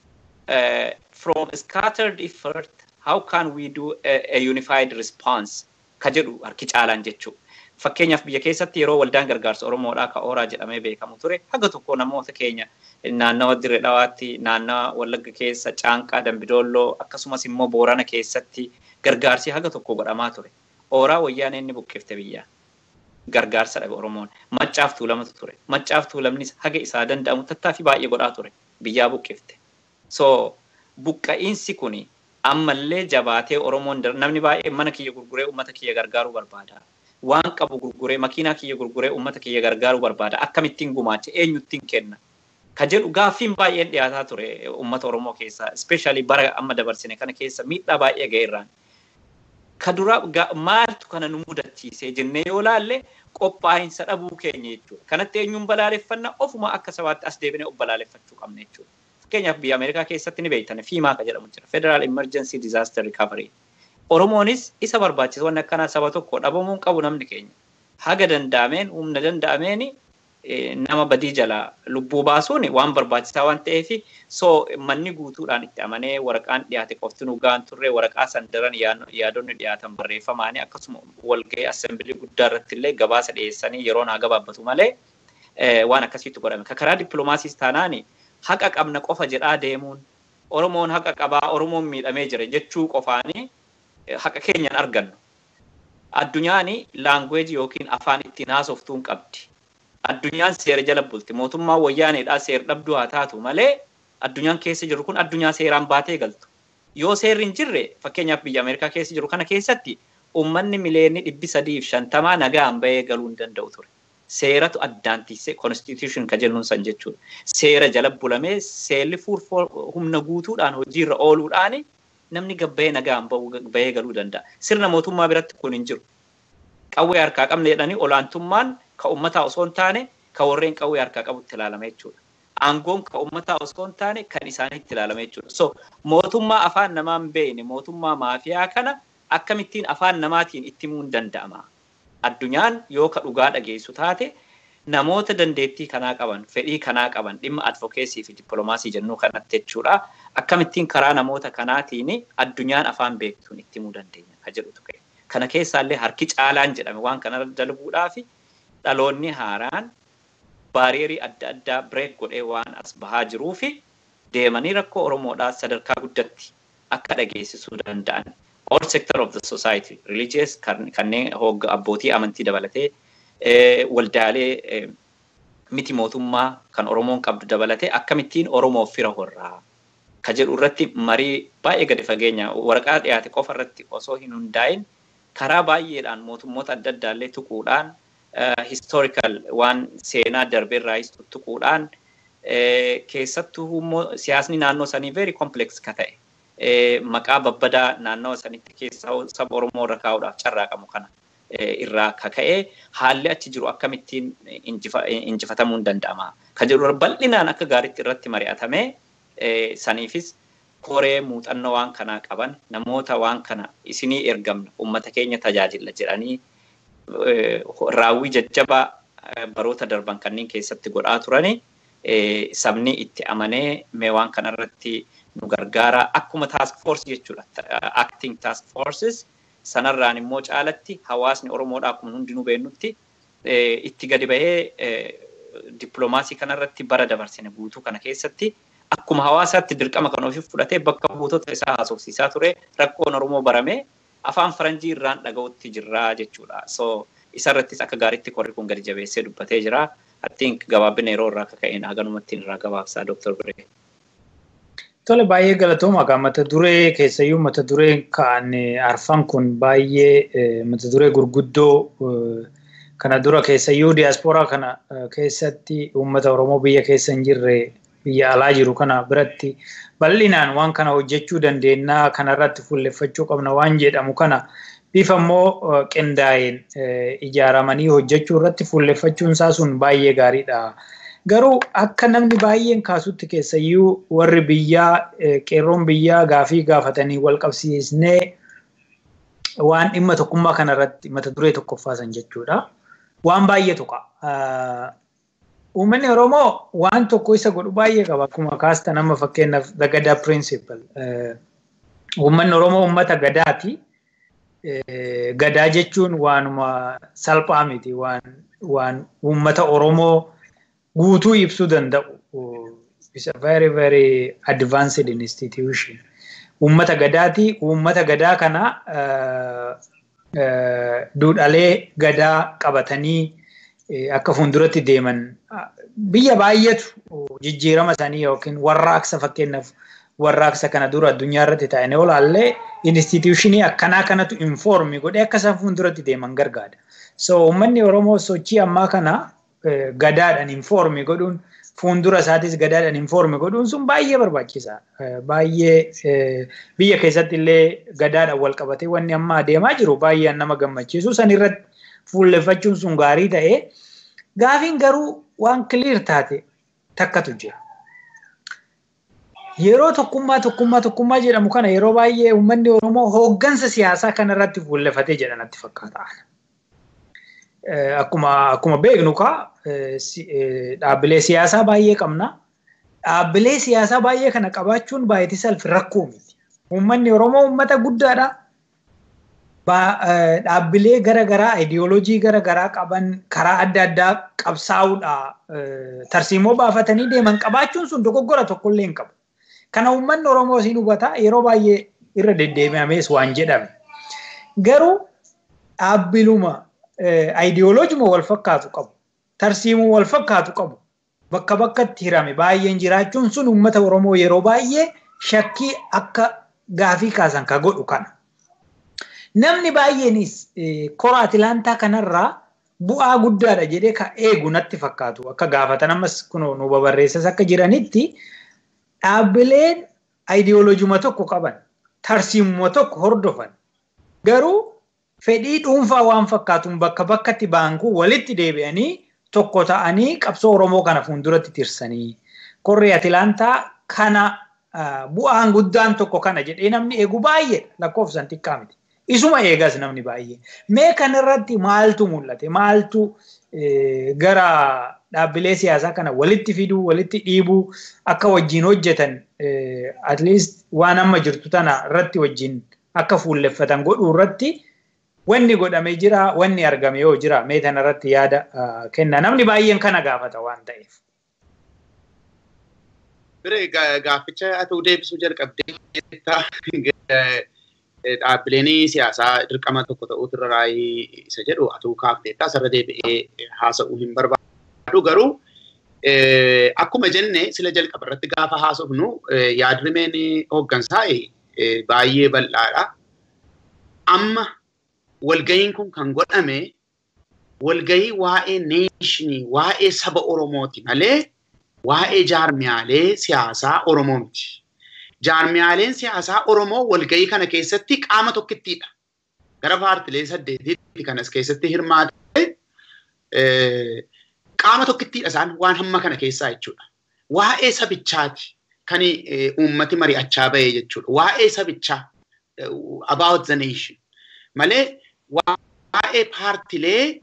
from scattered effort how can we do a unified response ka jedhu harki caalaan jechuudha. Fakkeenyaaf biyya keessatti yeroo waldaan gargaarsa Oromoodhaa ka Ooraa jedhamee beekamu ture haga tokko namoota keenya naannawa Dirree Dhawaatti naannawa Wallagga keessa Caanqaa Dambidolloo akkasumas immoo Boorana keessatti gargaarsi haga tokko godhamaa ture. Ooraa wayyaanee inni buqqifte biyyaa gargaarsa dhabe Oromoon Maccaaf Tuulamatu ture. Maccaaf Tuulamnis haga isaa danda'amu tattaaffii baay'ee godhaa ture biyyaa buqqifte. So buqqa'iinsi kuni ammallee jabaatee Oromoon namni baay'ee mana kiyya gurguree uummata kiyya gargaaruu barbaada. Waan qabu gurguree makiinaa kiyya gurguree uummata kiyya gargaaruu barbaada. Akkamittiin gumaache eenyuttiin kenna? Ka jedhu gaaffiin baay'een dhiyaataa ture uummata Oromoo keessa especially bara amma dabarsine kana keessa miidhaa baay'ee ga'eerraan. Ka dura maaltu kana nu mudachiisee jennee yoo laalle qophaa'insa dhabuu keenya jechuudha. Kanatti eenyuun balaaleffanna ofuma akka sabaatti as deebinee of balaaleffachuu qabna jechuudha. Fakkeenyaaf biyya Ameerikaa keessatti ni beektan FEMA ka jedhamu jira Federal Emergency Disaster Recovery. Oromoonis isa barbaachisa wanni akkanaa saba tokko dhabamuu qabu namni keenya. Haga danda'ameen humna danda'ameen nama badii jala lubbuu baasuun waan barbaachisaa waan ta'eef so manni guutuudhaan itti amanee waraqaan dhiyaate qofti nu gaan turre waraqaa san daran yaadonni dhiyaatan barreeffamaanii akkasuma walga'ii assembilii guddaa irratti illee gabaasa dhiyeessanii yeroo naa gabaabbatu malee waan akkasiitu godhame. Karaa dippiloomaasiis taanaani haqa qabna qofa jedhaa deemuun Oromoon haqa qabaa Oromoon miidhamee jira jechuu qofaanii haqa keenyan argannu. Addunyaan laangweejii yookiin afaan ittiin haasoftuun qabdi. Addunyaan seera jala bulti. Mootummaa wayyaaneedhaa seera dhabduu haa taatu malee addunyaan keessa jiru kun addunyaa seeraan baatee galtu. Yoo seerri hin jirre fakkeenyaaf biyya Ameerikaa keessa jiru kana keessatti uummanni miliyoonni 350 nagaan bahee galuu hin danda'u ture. Seeratu addaan tiisee constitution ka jennuun san jechuudha. Seera jala bulamee seerri humna guutuudhaan hojiirra ooluudhaan namni gabbahee nagaan bahee galuu danda'a. Sirna mootummaa biratti kun hin jiru. Qawwee harkaa qabna jedhanii olaantummaan ka uummataa osoo hin taane ka warreen qawwee harkaa qabutti ilaalama jechuudha. Aangoon ka uummataa osoo hin taane kan isaanitti ilaalama jechuudha. So mootummaa afaan namaa hin beekne mootummaa maafiyaa kana akkamittiin afaan namaatiin itti himuu hin danda'ama. Addunyaan yoo ka dhugaa dhageessu taate namoota dandeettii kanaa qaban, fedhii kanaa qaban, dhimma advokeesii fi dippiloomaasii jennuu kanatti jechuudha. Akkamittiin karaa namoota kanaatiin addunyaan afaan beektuun itti himuu dandeenya ka jedhutu ka'e. Kana keessaallee harki caalaan jedhame waan kana dalguudhaaf dhaloonni haaraan baariyerii adda addaa bireek godhee waan as bahaa jiruu fi deemanii rakkoo Oromoodhaa sadarkaa guddatti akka dhageessisuu danda'an. All sector of the society, religious, kanneen abbootii amantii dabalatee waldaalee miti mootummaa kan Oromoon qabdu dabalatee akkamittiin Oromoof fira horraa ka jedhu irratti marii baay'ee gadi fageenya waraqaa dhiyaate qofa irratti osoo hin hundaa'in karaa baay'eedhaan mootummoota adda addaallee tuquudhaan historical waan seenaa darbeerraa tuquudhaan keessattuu siyaasni naannoo sanii very complex ka ta'e. Maqaa babbadaa naannoo sanitti keessaa saba Oromoo irra kaa'uudhaaf carraaqamu kana irraa kaka'ee haalli achi jiru akkamittiin injifatamuu hin danda'ama. Kan jedhu bal'inaan akka gaariitti irratti mari'atamee saniifis koree muuxannoo waan kanaa qaban namoota waan kana isinii ergamna uummata keenya tajaajila jedhanii raawwii jajjabaa baroota darban kanneen keessatti godhaa turani sabni itti amanee mee waan kanarratti nu gargaara akkuma task force jechuudha. Acting task forces sanarraan immoo caalatti hawaasni Oromoodhaa akkuma hundinuu beennutti itti gadi bahee dippiloomaasii kanarratti bara dabarsine guutuu kana keessatti akkuma hawaasaatti dirqama kan ofii fudhatee bakka buutota isaa haasofsiisaa ture rakkoon Oromoo baramee afaan faranjii irraan dhaga'utti jirraa jechuudha. So isarrattis akka gaariitti korri kun gadi jabeessee dubbatee jira. I think gabaabina yeroo irraa akka ka'een haganumatti irraa gabaabsaa Dr. Biree. Tole baay'ee galatooma akka mata duree keessayyuu mata dureen kan arfan kun baay'ee mata duree gurguddoo kana dura keessayyuu diaasporaa kana keessatti uummata Oromoo biyya keessa hin jirre biyya alaa jiru kana biratti bal'inaan waan kana hojjechuu dandeenyaa kanarratti fuulleffachuu qabna waan jedhamu kana bifa immoo qindaa'een ijaaramanii hojjechuu irratti fuulleffachuun isaa sun baay'ee gaariidha. Garuu akka namni baay'een kaasutti keessayyuu warri biyyaa qeerroon biyyaa gaafii gaafatanii wal qabsiisnee waan dhimma tokkummaa kanarratti mata duree tokkoffaasan jechuudha. Waan baay'ee tuqa. Uummanni Oromoo waan tokko isa godhu baay'ee qaba. Akkuma kaastan amma fakkeenyaaf the Gadaa principle. Uummanni Oromoo uummata gadaati. Gadaa jechuun waanuma salphaa miti. Waan uummata Oromoo guutuu ibsuu danda'u. It's a very very advanced institution. Uummata gadaati. Uummata gadaa kana duudhalee gadaa qabatanii akka fuulduratti deeman biyya baay'eetu jijjiirama isaanii yookiin warraaqsa fakkeenyaaf warraaqsa kana dura addunyaa irratti taa'anii olaallee institutionii akkanaa kanatu informi godhee akka isaan fuulduratti deeman gargaara. So uummanni Oromoo sochii ammaa kana gadaadhaan informi godhuun fuuldura isaatis gadaadhaan informi godhuun sun baay'ee barbaachisaa. Baay'ee biyya keessatti illee gadaadhaan wal qabatee wanni amma adeemaa jiru baay'ee nama gammachiisu san irratti fuulleffachuun sun gaarii ta'ee gaafiin garuu waan clear taate takkatu jira. Yeroo tokkummaa jedhamu kana yeroo baay'ee uummanni Oromoo hooggansa siyaasaa kanarratti fuulleffatee jedhanatti fakkaata. Akkuma beeknu dhaabbilee siyaasaa baay'ee qabna. Dhaabbilee siyaasaa baay'ee kana qabaachuun baay'ee salphi rakkoo miti. Uummanni Oromoo uummata guddaadha. dhaabbilee garaagaraa ideoloojii garaagaraa qaban karaa adda addaa qabsaa'uudha tarsiimoo baafatanii deeman qabaachuun sun dogoggora tokkollee hin qabu. Kana uummanni Oromoo siin hubata yeroo baay'ee irra deddeebi'amees waan jedhame. Garuu dhaabbiluma ideoloojuma wal fakkaatu qabu. Tarsiimuu wal fakkaatu qabu. Bakka bakkatti hirame baay'een jiraachuun sun uummata Oromoo yeroo baay'ee shakkii akka gaafii kaasan ka godhu kana. Namni baay'eenis kora Atilaantaa kanarraa bu'aa guddaadha jedhee ka eegu natti fakkaatu. Akka gaafatan ammas kunoo nu babarreessas akka jiranitti dhaabbileen ideoloojuma tokko qaban, tarsiimuma tokko hordofan. Garuu fedhii dhuunfaa waan fakkaatuun bakka bakkatti baankuu walitti deebi'anii tokko ta'anii qabsoo Oromoo kana fuulduratti tirsanii. Korri Atilaantaa kana bu'aan guddaan tokko kana jedhee namni eegu baay'ee lakkoofsan xiqqaa miti. Isuma eegas namni baay'ee. Mee kanarratti maaltu mul'ate? Maaltu gara dhaabbilee siyaasaa kana walitti fiduu, walitti dhiibuu akka wajjin hojjetan at least waan amma jirtu tana irratti wajjin akka fuulleffatan godhuu irratti wanni godhamee jira, wanni argame yoo jira, mee tanarratti yaada kenna. Namni baay'een kana gaafata waan ta'eef. Bire gaafficha atuu deebisuu jalqabdee dhaabbileen siyaasaa dirqama tokko ta'uutu irra raayii isa jedhu atuu kaafteetta asirra deebi'ee haasa'uu hin barbaadu. Garuu akkuma jenne sila jalqaba irratti gaafa haasofnu yaadrimeen hooggansaa baay'ee bal'aadha. Amma walgayiin kun kan godhame walgayii waa'ee neeshinii, waa'ee saba Oromooti malee waa'ee jaarmiyaalee siyaasaa Oromoo miti. Jaarmiyaaleen siyaasaa Oromoo walgayii kana keessatti qaama tokkittiidha. Gara paartilee 8 kanas keessatti hirmaate qaama tokkittiidha isaan waan hamma kana keessaa jechuudha. Waa'ee sabichaati kan uummati mari'achaa bahee jechuudha. Waa'ee sabichaa about the nation malee waa'ee paartilee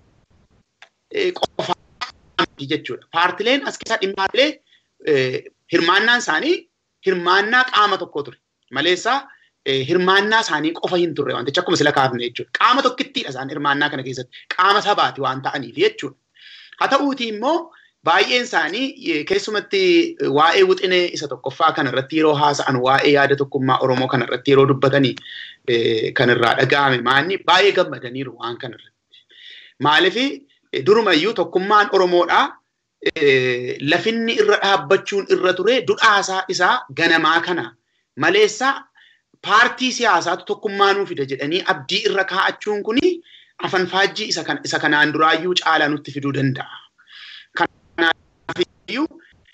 qofaa jechuudha. Paartileen as keessaa dhimma paartilee hirmaannaan isaanii hirmaannaa qaama tokko ture. Maleessaa hirmaannaa isaanii qofa hin turre wanticha akkuma sila kaafne jechuudha. Qaama tokkittiidha isaan hirmaannaa kana keessatti. Qaama sabaati waan ta'aniif jechuudha. Haa ta'uutii immoo baay'een isaanii keessumatti waa'ee wixinee isa tokkoffaa kanarratti yeroo haasa'an waa'ee yaada tokkummaa Oromoo kanarratti yeroo dubbatanii kanirraa dhaga'ame maanni baay'ee gammadaniiru waan kanarratti. Maaliif durumayyuu tokkummaan Oromoodhaa lafinni irra dhaabbachuun irra ture dudhaasaa isaa ganamaa kana maleessaa paartii siyaasaatu tokkummaa nuu fida jedhanii abdii irra kaa'achuun kuni afanfaajjii isa kanaan duraayyuu caalaa nutti fiduu danda'a. Kanaafiyyuu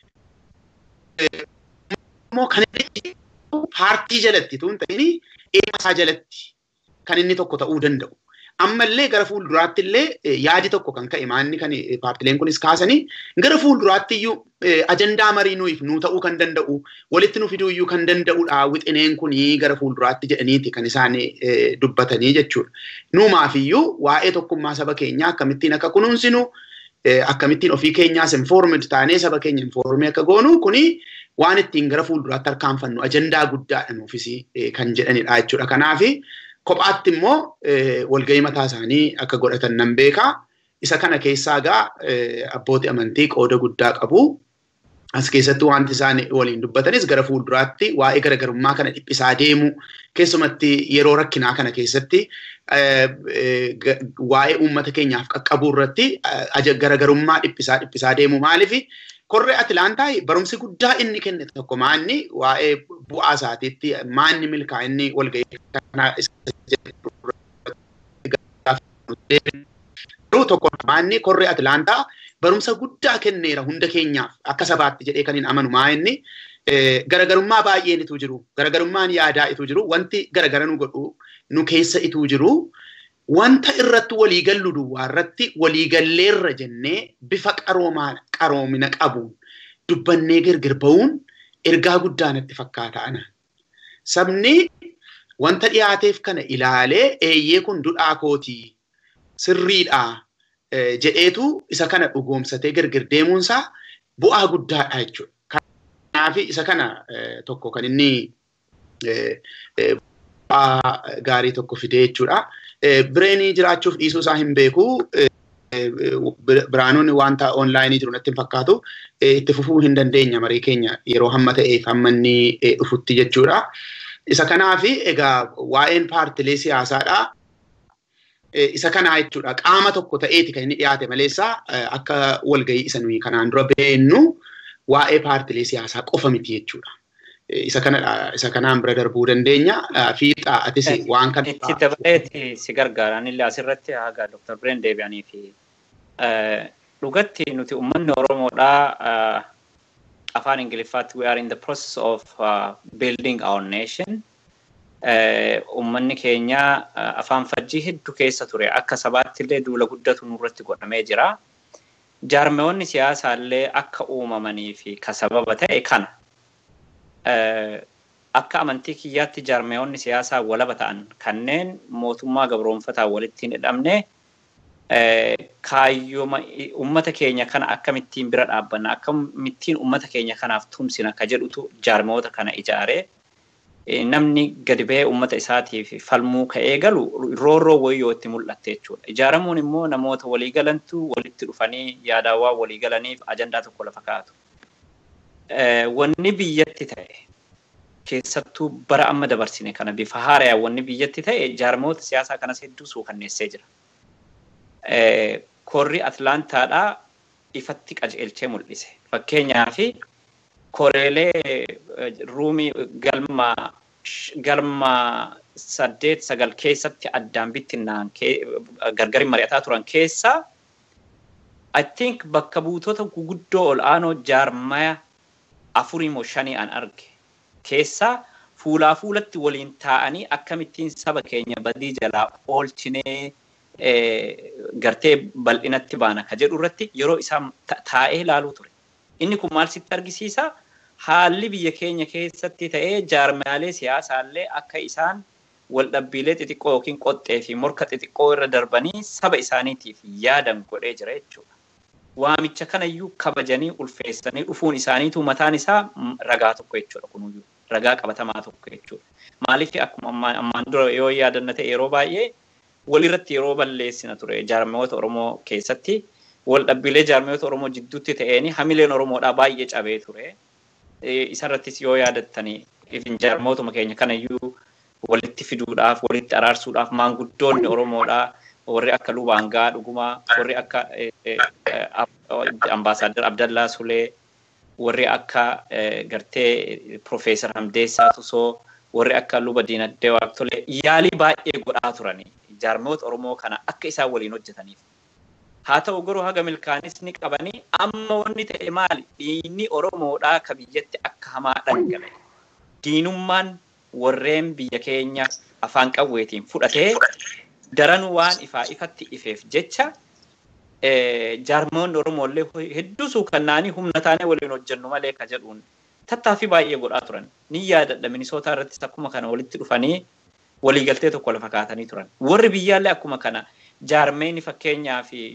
kan inni paartii jalatti tuun ta'ini eenyusaa jalatti kan inni tokko ta'uu danda'u. Ammallee gara fuulduraatti illee yaadi tokko kan ka'e maanni kan paartileen kunis kaasanii gara fuulduraatti iyyuu ajandaa marii nuuf nuu ta'uu kan danda'u walitti nu fiduu iyyuu kan danda'udha wixineen kunii gara fuulduraatti jedhaniiti kan isaan dubbatanii jechuudha. Nuumaaf iyyuu waa'ee tokkummaa saba keenyaa akkamittiin akka kunuunsinu akkamittiin ofii keenyaas informed taanee saba keenya informee akka goonu kuni waan ittiin gara fuulduraatti harkaanfannu ajandaa guddaadha nuufis kan jedhanidha jechuudha. Kanaafi kophaatti immoo walgayii mataa isaanii akka godhatan nan beekaa. Isa kana keessaa egaa abbootii amantii qooda guddaa qabu. As keessatti wanti isaan waliin dubbatanis gara fuulduraatti waa'ee garagarummaa kana dhiphisaa deemu keessumatti yeroo rakkinaa kana keessatti waa'ee uummata keenyaaf qaqqabuu irratti garagarummaa dhiphisaa deemu maaliif korree Atilaantaa barumsi guddaa inni kenne tokko maanni waa'ee bu'aa isaatiitti maanni milkaa'inni walgayii kanaa tokko maanni korree Atilaantaa barumsa guddaa kenneera hunda keenyaaf akka sabaatti jedhee kan hin amanu maa'inni garagarummaa baay'een ituu jiru garagarummaan yaadaa ituu jiru wanti garagara nu godhu nu keessa ituu jiru wanta irratti waliigallu duwwaa irratti waliigalleerra jennee bifa qaroomina qabuun dubbannee gargar ba'uun ergaa guddaa natti fakkaata ana. Sabni wanta dhiyaateef kana ilaalee eeyyee kun dudhaa kootii sirriidhaa jedheetu isa kana dhugoomsatee gargar deemuunsaa bu'aa guddaadha jechuudha. Kanaaf isa kana tokko kan inni bu'aa gaarii tokko fidee jechuudha. Bireenii jiraachuuf dhiisuu isaa hin beeku. Biraanuun wanta onlaayinii jiru natti hin fakkaatu. Itti fufuu hin dandeenya marii keenya yeroo hamma ta'eef hamma inni dhufutti jechuudha. Isa kanaaf egaa waa'een paartilee siyaasaadha. Isa kanaa jechuudha. Qaama tokko ta'eeti kan inni dhiyaate maleessa akka walgahii isa nuyi kanaan dura beennu waa'ee paartilee siyaasaa qofa miti jechuudha. Isa kanaan bira darbuu dandeenya. Fiixaa atis waan kana itti dabaleeti si gargaaran illee asirratti haga Dr. Bireen deebi'anii fi dhugatti nuti uummanni Oromoodhaa afaan Ingiliffaatti we are in the process of building our nation. Uummanni keenya afaan fajjii hedduu keessa ture akka sabaatti illee duula guddatu nurratti godhamee jira. Jaarmeewwanni siyaasaa illee akka uumamanii fi ka sababa ta'e kana. Akka amantii kiyyaatti jaarmeewwanni siyaasaa walaba ta'an kanneen mootummaa gabroonfataa walitti hin hidhamne kaayyooma uummata keenya kana akkamittiin bira dhaabbanna akkamittiin uummata keenya kanaaf tumsina ka jedhutu jaarmeewwota kana ijaaree namni gadi ba'ee uummata isaatiif falmuu ka'ee galu roorroo wayyoo itti mul'atte jechuudha. Ijaaramuun immoo namoota waliigalantu walitti dhufanii yaadaawwan waliigalaniif ajandaa tokko lafa kaa'atu. Wanni biyyatti ta'e keessattuu bara amma dabarsine kana bifa haaraan wanni biyyatti ta'e jaarmeewwota siyaasaa kanas hedduu suukanneessee jira. Korri Atlaantaadhaa ifatti qajeelchee mul'ise. Fakkeenyaaf koreelee ruumii galma 8-9 keessatti addaan bittinnaan gargari mari'ataa turan keessa I think bakka buutota guguddoo ol'aanoo jaarmaya 4-5 an arge keessa fuulaa fuulatti waliin taa'anii akkamittiin saba keenya badii jalaa oolchinee gartee bal'inatti baana ka jedhu irratti yeroo isaan taa'ee ilaaluu ture. Inni kun maal sitti argisiisa? Haalli biyya keenya keessatti ta'ee jaarmaalee siyaasaallee akka isaan waldhabbiilee xixiqqoo yookiin qoxxee fi morka xixiqqoo irra darbanii saba isaaniitiif yaadan godhee jira jechuudha. Waamicha kanayyuu kabajanii ulfeessanii dhufuun isaaniitu mataan isaa ragaa tokko jechuudha kunuyyuu ragaa qabatamaa tokko jechuudha. Maaliif akkuma ammaan dura yoo yaadanna ta'e yeroo baay'ee walirratti yeroo balleessina ture jaarmeewwota Oromoo keessatti waldhabbiilee jaarmeewwota Oromoo jidduutti ta'een hamileen Oromoodhaa baay'ee cabee ture. Isarrattis yoo yaadattanii ifin jaarmeewwotuma keenya kanayyuu walitti fiduudhaaf walitti araarsuudhaaf maanguddoonni Oromoodhaa warri akka Lubaangaa dhugumaa warri akka Ambaasaadar Abdallaa Sulee warri akka gartee Profeesar Hamdeessaa Tusoo warri akka Luba Diinaddee Waaqtolee yaalii baay'ee godhaa turanii jaarmeewwota Oromoo kana akka isaan waliin hojjetaniif. Haa ta'u garuu haga milkaanis ni qabanii amma wanni ta'e maali? Diinni Oromoodhaa ka biyyatti akka hamaa dhangala'e. Diinummaan warreen biyya keenya afaan qawweetiin fudhatee daran waan ifatti ifeef jecha jaarmeewwan Oromooillee hedduu suukannaanii humna taanee waliin hojjennu malee ka jedhuun tattaaffii baay'ee godhaa turan. Ni yaadadha Minisootaa irrattis akkuma kana walitti dhufanii waliigaltee tokko lafa kaatanii turan. Warri biyyaallee akkuma kana jaarmeenni fakkeenyaa fi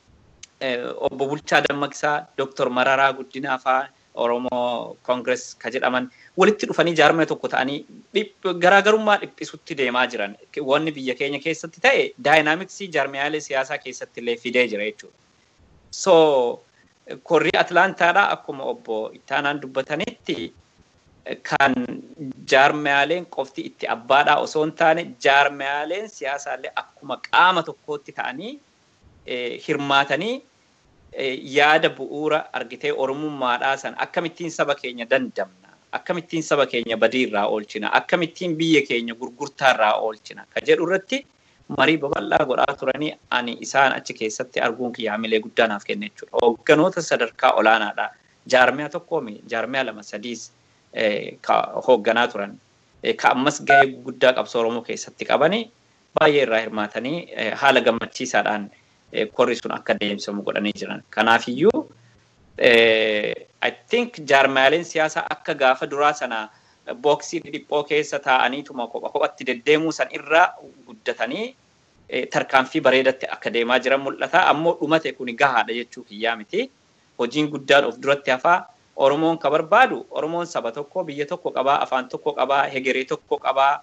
obbo Bulchaa Dammaqsaa, Dr. Mararaa Guddinaa fa'aa Oromoo Congress ka jedhaman walitti dhufanii jaarmee tokko ta'anii garaagarummaa dhiphisutti deemaa jiran. Wanni biyya keenya keessatti ta'e daayinaamiksii jaarmeeyaalee siyaasaa keessatti illee fidee jira jechuudha. So korri Atlaantaadhaa akkuma obbo Ittaanaan dubbatanitti kan jaarmeeyaaleen qofti itti abbaadhaa osoo hin taane jaarmeeyaaleen siyaasaallee akkuma qaama tokkootti ta'anii hirmaatanii yaada bu'uura argitee Oromummaadhaa san akkamittiin saba keenya dandamna akkamittiin saba keenya badii irraa oolchina akkamittiin biyya keenya gurgurtaa irraa oolchina ka jedhu irratti marii babal'aa godhaa turanii ani isaan achi keessatti arguun kiyyaamilee guddaa naaf kenne jechuudha. Hoogganoota sadarkaa olaanaadhaa jaarmiyaa tokkoomi jaarmiyaa 2-3 ka hoogganaa turan ka ammas gahee guddaa qabsoo Oromoo keessatti qabanii baay'ee irraa hirmaatanii haala gammachiisaadhaan korri sun akka deemsifamu godhanii jiran. Kanaafiyyuu I think jaarmaaleen siyaasaa akka gaafa duraa sana booksii dhiphoo keessa taa'aniituma kophatti deddeemuu san irraa guddatanii tarkaanfii bareedatti akka deemaa jiran mul'ata. Ammoo dhumate kun gahaadha jechuu kiyyaa miti. Hojiin guddaan of duratti hafaa. Oromoon ka barbaadu Oromoon saba tokko biyya tokko qabaa afaan tokko qabaa hegeree tokko qabaa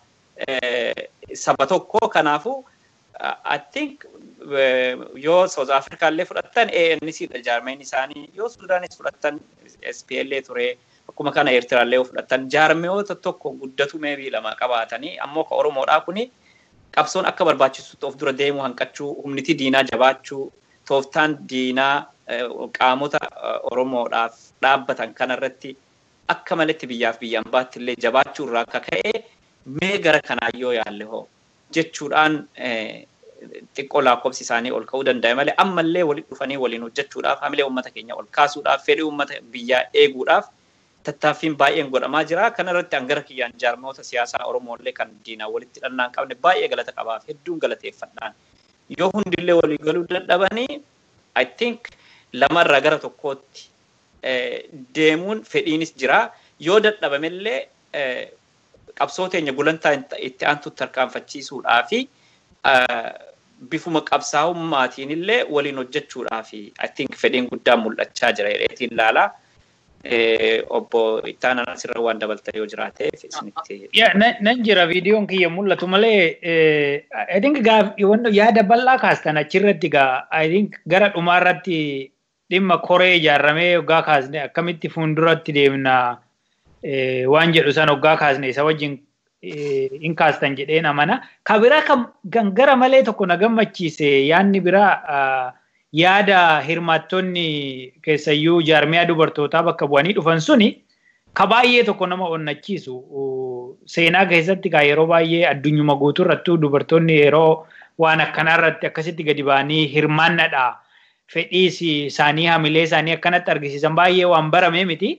saba tokko kanaafu I think yoo South Africa illee fudhattan ANC dha jaarmeen isaanii yoo Sudaanis fudhattan SPLA ture akkuma kana Eertiraa illee fudhattan jaarmeewota tokko guddatu meebii lama qabaatanii ammoo ka Oromoodhaa kuni qabsoon akka barbaachisutti of dura deemuu hanqachuu humniti diinaa jabaachuu tooftaan diinaa qaamota Oromoodhaaf dhaabbatan kanarratti akka maletti biyyaaf biyyaan baatti illee jabaachuu irraa akka ka'e mee gara kanaa yoo yaalle hoo jechuudhaan xiqqoo lakkoofsi isaanii ol ka'uu danda'a malee ammallee waliin dhufanii waliin hojjechuudhaaf hamilee uummata keenya ol kaasuudhaaf fedhii uummata biyyaa eeguudhaaf tattaaffiin baay'een godhamaa jira. Kanarratti hangara kiyyaan jaarmoota siyaasaa Oromoolee kan diinaa walitti hidhannaa hin qabne baay'ee galata qabaaf hedduun galateeffadhaan yoo hundillee walii galuu dadhabanii I think lamarraa gara tokkootti deemuun fedhiinis jira yoo dadhabamellee qabsoo teenya gulantaa itti aantu tarkaanfachiisuudhaa fi bifuma qabsaa'ummaatiin illee waliin hojjechuudhaa fi I think fedhiin guddaan mul'achaa jira jedheetiin ilaalaa. Obbo Ittaanaan asirra waan dabalta yoo jiraate isinitti. Nan jira viidiyoon kiyya mul'atu malee I think yaada bal'aa kaastan achirratti gaa I think gara dhumaarratti dhimma koree ijaarramee hoggaa kaasne akkamitti fuulduratti deemna waan jedhu san hoggaa kaasne isa wajjin in kaastan jedheen amana. Ka biraa kan gara malee tokko na gammachiise yaadni biraa yaada hirmaattonni keessayyuu jaarmiyaa dubartootaa bakka bu'anii dhufan suni ka baay'ee tokko nama onnachiisu seenaa keessatti gaa yeroo baay'ee addunyuma guutuu irrattuu dubartoonni yeroo waan akkanaarratti akkasitti gadi ba'anii hirmaannadha fedhiis isaanii hamilee isaanii akkanatti argisiisan baay'ee waan barame miti.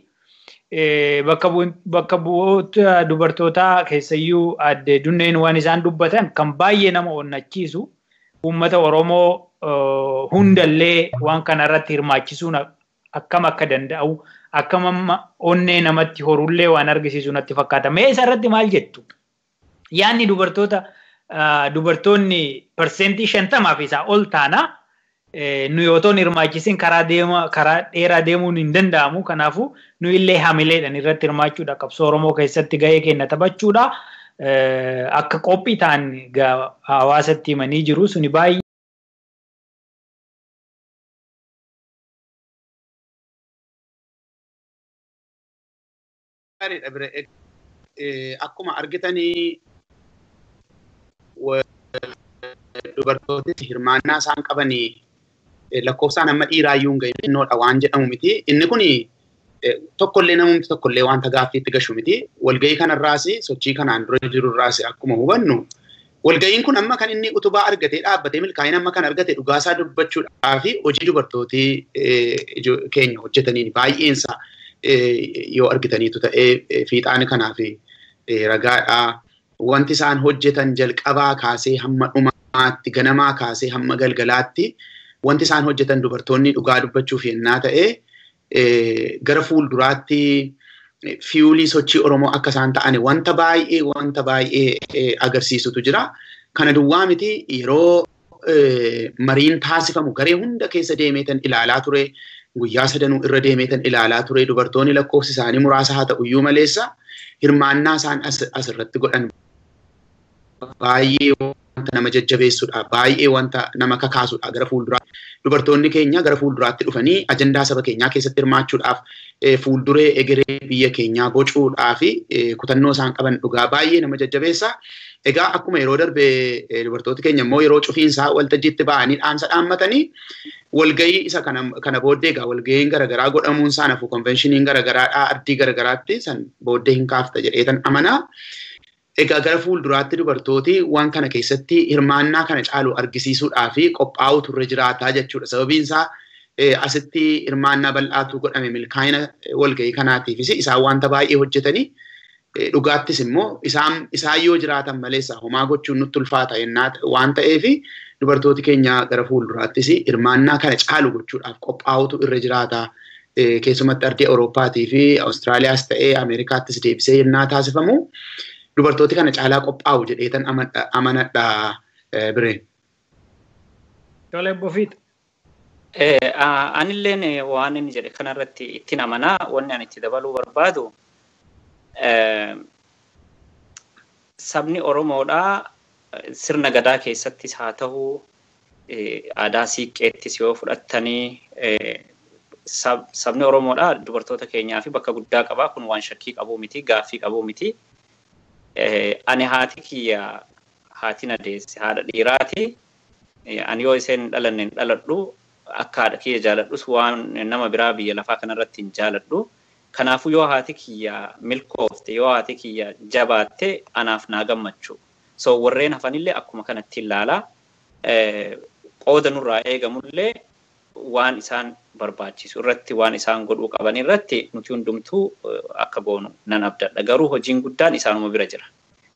Bakka bu'oota dubartootaa keessayyuu adde Dunneen waan isaan dubbatan kan baay'ee nama onnachiisu uummata Oromoo hundallee waan kanarratti hirmaachisuun akkam akka danda'u akkam onnee namatti horullee waan argisiisu natti fakkaata. Mee isarratti maal jettu? Yaanni dubartoonni persentii 50 fi isaa ol taana nu yootoon hirmaachisin karaa dheeraa deemuun hin danda'amu. Kanaafuu nu illee hamileedhaan irratti hirmaachuudha qabsoo Oromoo keessatti gahee keenya taphachuudha. Akka qophii ta'an hawaasatti himanii jiru suni baay'ee. Akkuma argitanii dubartooti hirmaannaa isaan qabanii lakkoofsaan amma dhiiraayyuu hin gahinnoodha waan jedhamu miti. Inni kun tokkollee namumti tokkollee wanta gaaffiitti gashu miti. Walgahii kanarraas sochii kanaan dura jirurraas akkuma hubannu walgahiin kun amma kan inni utubaa argatee dhaabbatee milkaa'ina amma kan argate dhugaasaa dubbachuudhaa fi hojii dubartootii keenya hojjetaniin baay'eensa yoo argitaniitu ta'ee fiixaan kanaaf ragaadhaa. Wanti isaan hojjetan jalqabaa kaasee hamma dhumaatti ganamaa kaasee hamma galgalaatti wanti isaan hojjetan dubartoonni dhugaa dubbachuuf yennaa ta'ee gara fuulduraatti fiiyulii sochii Oromoo akka isaan ta'an wanta baay'ee agarsiisutu jira. Kana duwwaa miti yeroo mariin taasifamu garee hunda keessa deemeetan ilaalaa ture. Guyyaa sadanuu irra deemeetan ilaalaa ture. Dubartoonni lakkoofsi isaanii muraasa haa ta'uyyuu maleessa hirmaannaa isaan asirratti godhan baay'ee wanta nama jajjabeessuudha. Baay'ee wanta nama kakaasuudha gara fuulduraa. Dubartoonni keenya gara fuulduraatti dhufanii ajandaa saba keenyaa keessatti hirmaachuudhaaf fuulduree egeree biyya keenyaa bocuudhaa fi kutannoo isaan qaban dhugaa baay'ee nama jajjabeessa. Egaa akkuma yeroo darbe dubartooti keenya immoo yeroo cufiinsaa waltajjiitti ba'anii dhaamsa dhaammatanii walgahii isa kana booddee egaa walgahiin garaagaraa godhamuun isaa nafu konveenshiniin garaagaraadhaa ardii garaagaraatti san booddee hin kaafta jedheetan amanaa. Egaa gara fuulduraatti dubartooti waan kana keessatti hirmaannaa kana caalu argisiisuudhaa fi qophaa'uu turre jiraataa jechuudha. Sababiin isaa asitti hirmaannaa bal'aatu godhame milkaa'ina walgahii kanaatiifis isaan wanta baay'ee hojjetanii dhugaattis immoo isaan yoo jiraatan maleessa homaa gochuun nutti ulfaata yennaa waan ta'eef dubartooti keenya gara fuulduraattis hirmaannaa kana caalu gochuudhaaf qophaa'utu irra jiraata. Keessumatti ardii Awurooppaatii fi Awustiraaliyaas ta'ee Ameerikaattis deebisee yennaa taasifamu. Dubartooti kana caalaa qophaa'u jedheetan amanadha bireen. Tole bofiit. Anilleen waan inni jedhe kanarratti ittiin amanaa wanni ani itti dabaluu barbaadu sabni Oromoodhaa sirna gadaa keessattis haa ta'u aadaa siiqqeettis yoo fudhattanii sabni Oromoodhaa dubartoota keenyaa fi bakka guddaa qabaa kun waan shakkii qabuu miti gaaffii qabuu miti. Ani haati kiyya haati na deesse haadha dhiiraati. Ani yoo isheen dhalanne dhaladhu akka haadha kiyya jaaladhus waan nama biraa biyya lafaa kanarratti hin jaaladhu. Kanaafuu yoo haati kiyya milkoofte yoo haati kiyya jabaatte anaaf naa gammachuu. So warreen hafanillee akkuma kanatti ilaalaa qooda nurraa eegamullee waan isaan barbaachisu irratti waan isaan godhuu qaban irratti nuti hundumtuu akka goonu nan abdadha. Garuu hojiin guddaan isaanuma bira jira.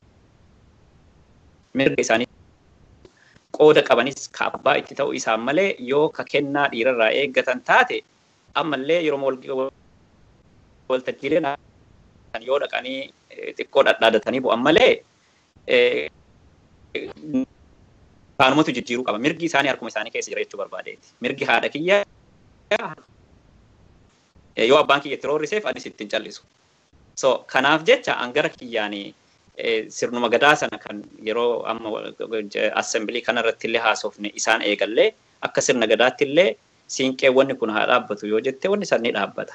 Mirga isaanii qooda qabanis ka abbaa itti ta'uu isaan malee yoo ka kennaa dhiirarraa eeggatan taate ammallee yeroo waltajjiileen yoo dhaqanii xiqqoo dhadhaadatanii bu'an malee kaanumatu jijjiiruu qaba. Mirgi isaanii harkuma isaanii keessa jira jechuu barbaadeeti. Mirgi haadha kiyya yoo abbaan kiyya itti roorriseef anis ittiin callisu. So kanaaf jecha angara kiyyaanii sirnuma gadaa sana kan yeroo amma assembilii kanarratti illee haasofne isaan eegallee akka sirna gadaatti illee siinqee wanni kun haa dhaabbatu yoo jette wanni san ni dhaabbata.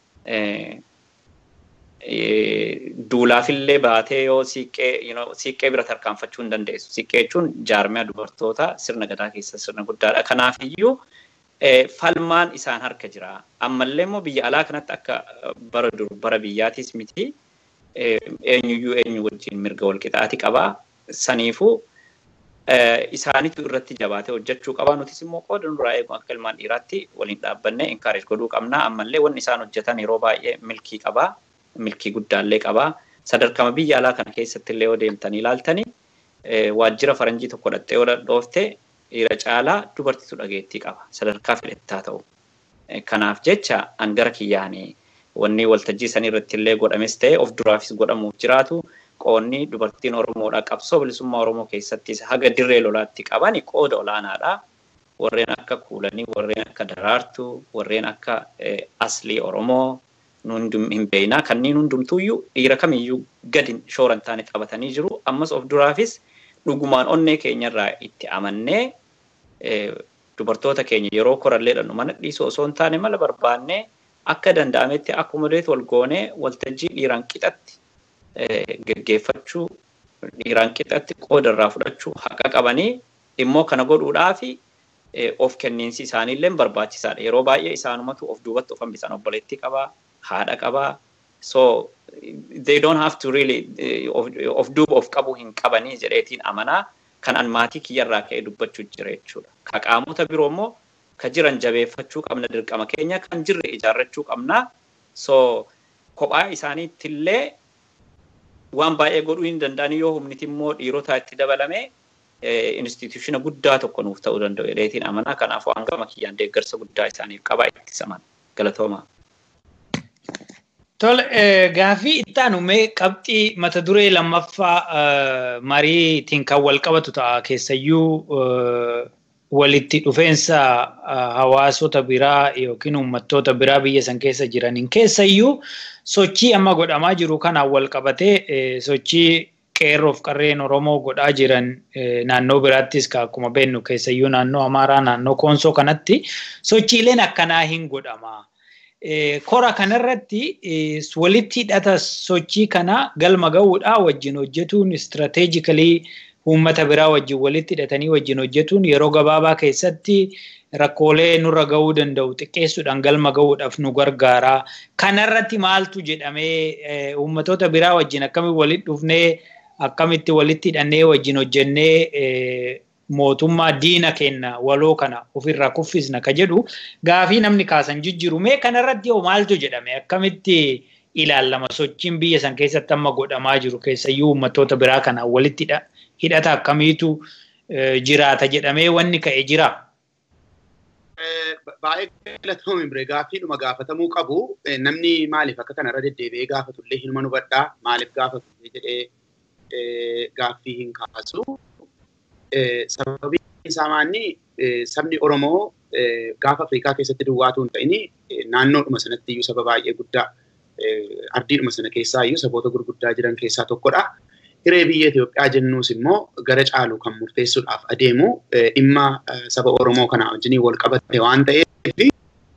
Duulaafillee baatee yoo siiqqee bira tarkaanfachuu hin dandeessu. Siiqqee jechuun jaarmiyaa dubartoota sirna gadaa keessa sirna guddaadha. Kanaafiyyuu falmaan isaan harka jira. Ammallee immoo biyya alaa kanatti akka bara biyyaatis miti eenyu wajjin mirga walqixaati qabaa. Saniifuu isaanitu irratti jabaatee hojjechuu qabaa. Nutis immoo qooda nurraa eegu akka ilmaan dhiiraatti waliin dhaabbannee encourage godhuu qabna. Ammallee wanni isaan hojjetan yeroo baay'ee milkii qabaa. Milkii guddaallee qabaa. Sadarkama biyya alaa kana keessatti illee yoo deemtanii ilaaltanii waajjira faranjii tokko dhattee yoo dhadhoofte dhiira caalaa dubartiitu dhageettii qaba. Sadarkaa filattaa ta'u. Kanaaf jecha angara kiyyaanii wanni waltajjii sanii irratti illee godhames ta'e of duraafis godhamuuf jiraatu qoonni dubartiin Oromoodhaa qabsoo bilisummaa Oromoo keessattis haga dirree lolaatti qabani qooda olaanaadha. Warreen akka Kuulanii, warreen akka Daraartuu, warreen akka Aslii Oromoo nun hin beeknaa kanneen hundumtuuyyuu dhiira kamiyyuu gadi shooran taane taphatanii jiru. Ammas of duraafis dhugumaan onnee keenyarraa itti amannee dubartoota keenya yeroo korallee dhannu mana dhiisuu osoo hin taane mala barbaannee akka danda'ametti akkuma deetu wal goonee waltajjii dhiiraan qixatti geggeeffachuu dhiiraan qixatti qooda irraa fudhachuu haqa qabanii immoo kana godhuudhaafi of kenniinsi isaaniillee barbaachisaadha. Yeroo baay'ee isaanumatu of duubatti of hambisan obboleettii qabaa. Haadha qabaa. So they don't have to really of duuba of qabu hin qabanii jedheetiin amanaa kan an maatii kiyyarraa ka'ee dubbachuu jira jechuudha. Ka qaamota biroo immoo ka jiran jabeeffachuu qabna dirqama keenya kan jirre ijaarrachuu qabna. So kophaa isaaniittillee waan baay'ee godhuu hin danda'anii yoo humniti immoo dhiirotaa itti dabalame instituutiona guddaa tokko nuuf ta'uu danda'u jedheetiin amanaa. Kanaafuu hangama kiyyaan deeggarsa guddaa isaaniif qabaa ittisaman. Galatoomaa. Tole gaaffii itti aanu mee qabxii mata duree lammaffaa mariitiin kan wal qabatu ta'a keessayyuu walitti dhufeensa hawaasota biraa yookiin uummattoota biraa biyya san keessa jiraniin keessayyuu sochii amma godhamaa jiru kanaan wal qabatee sochii qeerroof qarreen Oromoo godhaa jiran naannoo biraattis akkuma beeknu keessayyuu naannoo Amaaraa naannoo Koonsoo kanatti sochiileen akkanaa hin godhama. Kora kanarratti walitti hidhata sochii kana galma ga'uudhaa wajjin hojjetuun strategically uummata biraa wajjin walitti hidhatanii wajjin hojjetuun yeroo gabaabaa keessatti rakkoolee nurra ga'uu danda'u xiqqeessuudhaan galma ga'uudhaaf nu gargaara. Kanarratti maaltu jedhamee uummatoota biraa wajjin akkamitti walitti dhufnee akkamitti walitti hidhannee wajjin hojjennee mootummaa diina kenna waloo kana ofirraa kuffisna ka jedhu gaafii namni kaasan jijjiiru mee kanarratti yoo maaltu jedhame akkamitti ilaalama sochiin biyya san keessatti amma godhamaa jiru keessayyuu uummattoota biraa kana walitti hidhata akkamiitu jiraata jedhamee wanni ka'e jira. Baay'ee galatoomii bire gaaffiidhuma gaafatamuu qabu namni maaliif akka kanarra deddeebi'ee gaafatullee hin hubadhaa maaliif gaafatullee jedhee gaaffii hin kaasu. Sababii isaa maanni sabni Oromoo gaafa Afrikaa keessatti duwwaatu hin ta'ini naannoodhuma sanatti iyyuu saba baay'ee guddaa ardiidhuma sana keessaa iyyuu saboota gurguddaa jiran keessaa tokkodha. hiree biyya Itoophiyaa jennuus immoo gara caalu kan murteessuudhaaf adeemu dhimma saba Oromoo kana wajjin wal qabate waan ta'eef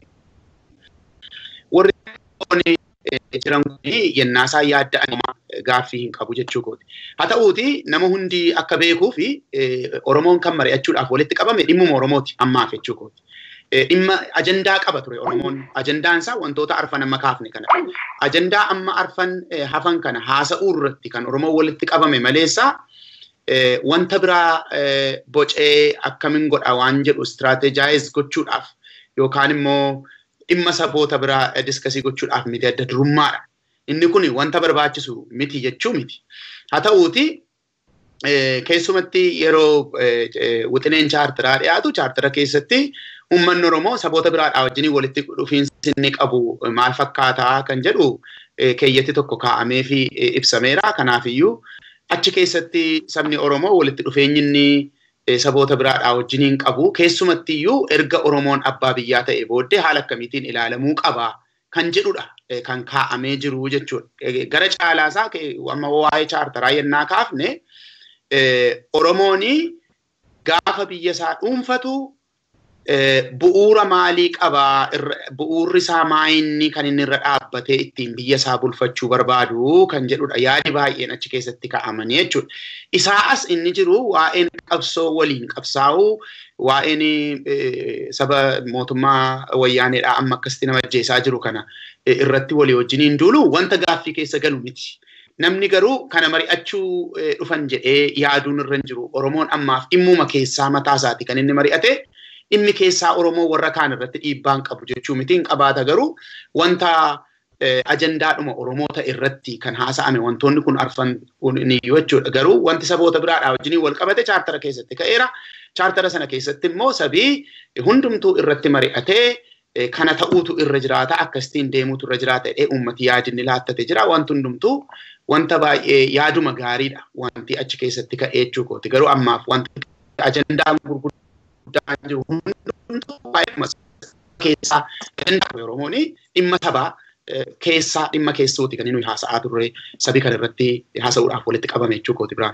warri jiran yennaasaa yaadda'an gaaffii hin qabu jechuu kooti. Haa ta'uuti nama hundi akka beekuu fi Oromoon kan mari'achuudhaaf walitti qabame dhimmuma Oromooti ammaaf jechuu kooti. Dhimma ajandaa qaba ture Oromoon. Ajandaan isaa wantoota arfan amma kaafne kana. Ajandaa amma arfan hafan kana haasa'uu irratti kan Oromoon walitti qabame maleessaa wanta biraa bocee akkamiin godha waan jedhu strategize gochuudhaaf yookaan immoo dhimma saboota biraa diskasii gochuudhaaf miti adda durummaadha. Inni kun wanta barbaachisu miti jechuu miti. Haa ta'uuti keessumatti yeroo wixineen chaartaraa dhiyaatu chaartara keessatti uummanni Oromoo saboota biraadhaa wajjin walitti dhufiinsi inni qabu maal fakkaataa kan jedhu keeyyatti tokko kaa'amee fi ibsameera. Kanaafiyyuu achi keessatti sabni Oromoo walitti dhufeenyi inni saboota biraadhaa wajjin qabu keessumatti iyyuu erga Oromoon abbaa biyyaa ta'e booddee haala akkamiitiin ilaalamuu qaba kan jedhudha kan kaa'amee jiru jechuudha. Gara caalaasaa amma waa'ee chaartaraa yennaa kaafne Oromoon gaafa biyya isaa dhuunfatu bu'uura maalii qabaa bu'uurri isaa maayinni kan inni irra dhaabbatee ittiin biyya isaa bulfachuu barbaadu kan jedhudha. Yaadi baay'een achi keessatti kaa'amanii jechuudha. Isaas inni jiru waa'een qabsoo waliin qabsaa'uu waa'een saba mootummaa wayyaaneedhaa amma akkasitti nama ajjeesaa jiru kana irratti walii wajjiniin duulu wanta gaaffii keessa galu miti. Namni garuu kana mari'achuu dhufan jedhee yaaduun irra hin jiru. Oromoon ammaaf dhimmuma keessaa mataa isaati kan inni mari'ate. Dhimmi keessaa Oromoo warra kaan irratti dhiibbaan qabu jechuu mitiin qabaata garuu wanta ajandaadhuma Oromoota irratti kan haasa'ame wantoonni kun arfan ni jechuudha. Garuu wanti saboota biraadhaa wajjin wal qabate chaartara keessatti ka'eera. Chaartara sana keessatti immoo sabii hundumtuu irratti mari'atee kana ta'uutu irra jiraata akkasitiin deemuutu irra jiraata jedhee uummati yaadinni laattate jira. Wanti hundumtuu wanta baay'ee yaaduma gaariidha wanti achi keessatti ka'ee jechuukooti. Garuu ammaaf wanti ajandaan gurguddaa jiru hundumtuu baay'ee keessaa ajandaa Oromoon dhimma sabaa keessaa dhimma keessooti kan inni haasa'aa turre sabii kan irratti haasa'uudhaaf walitti qabame jechuukooti biraan.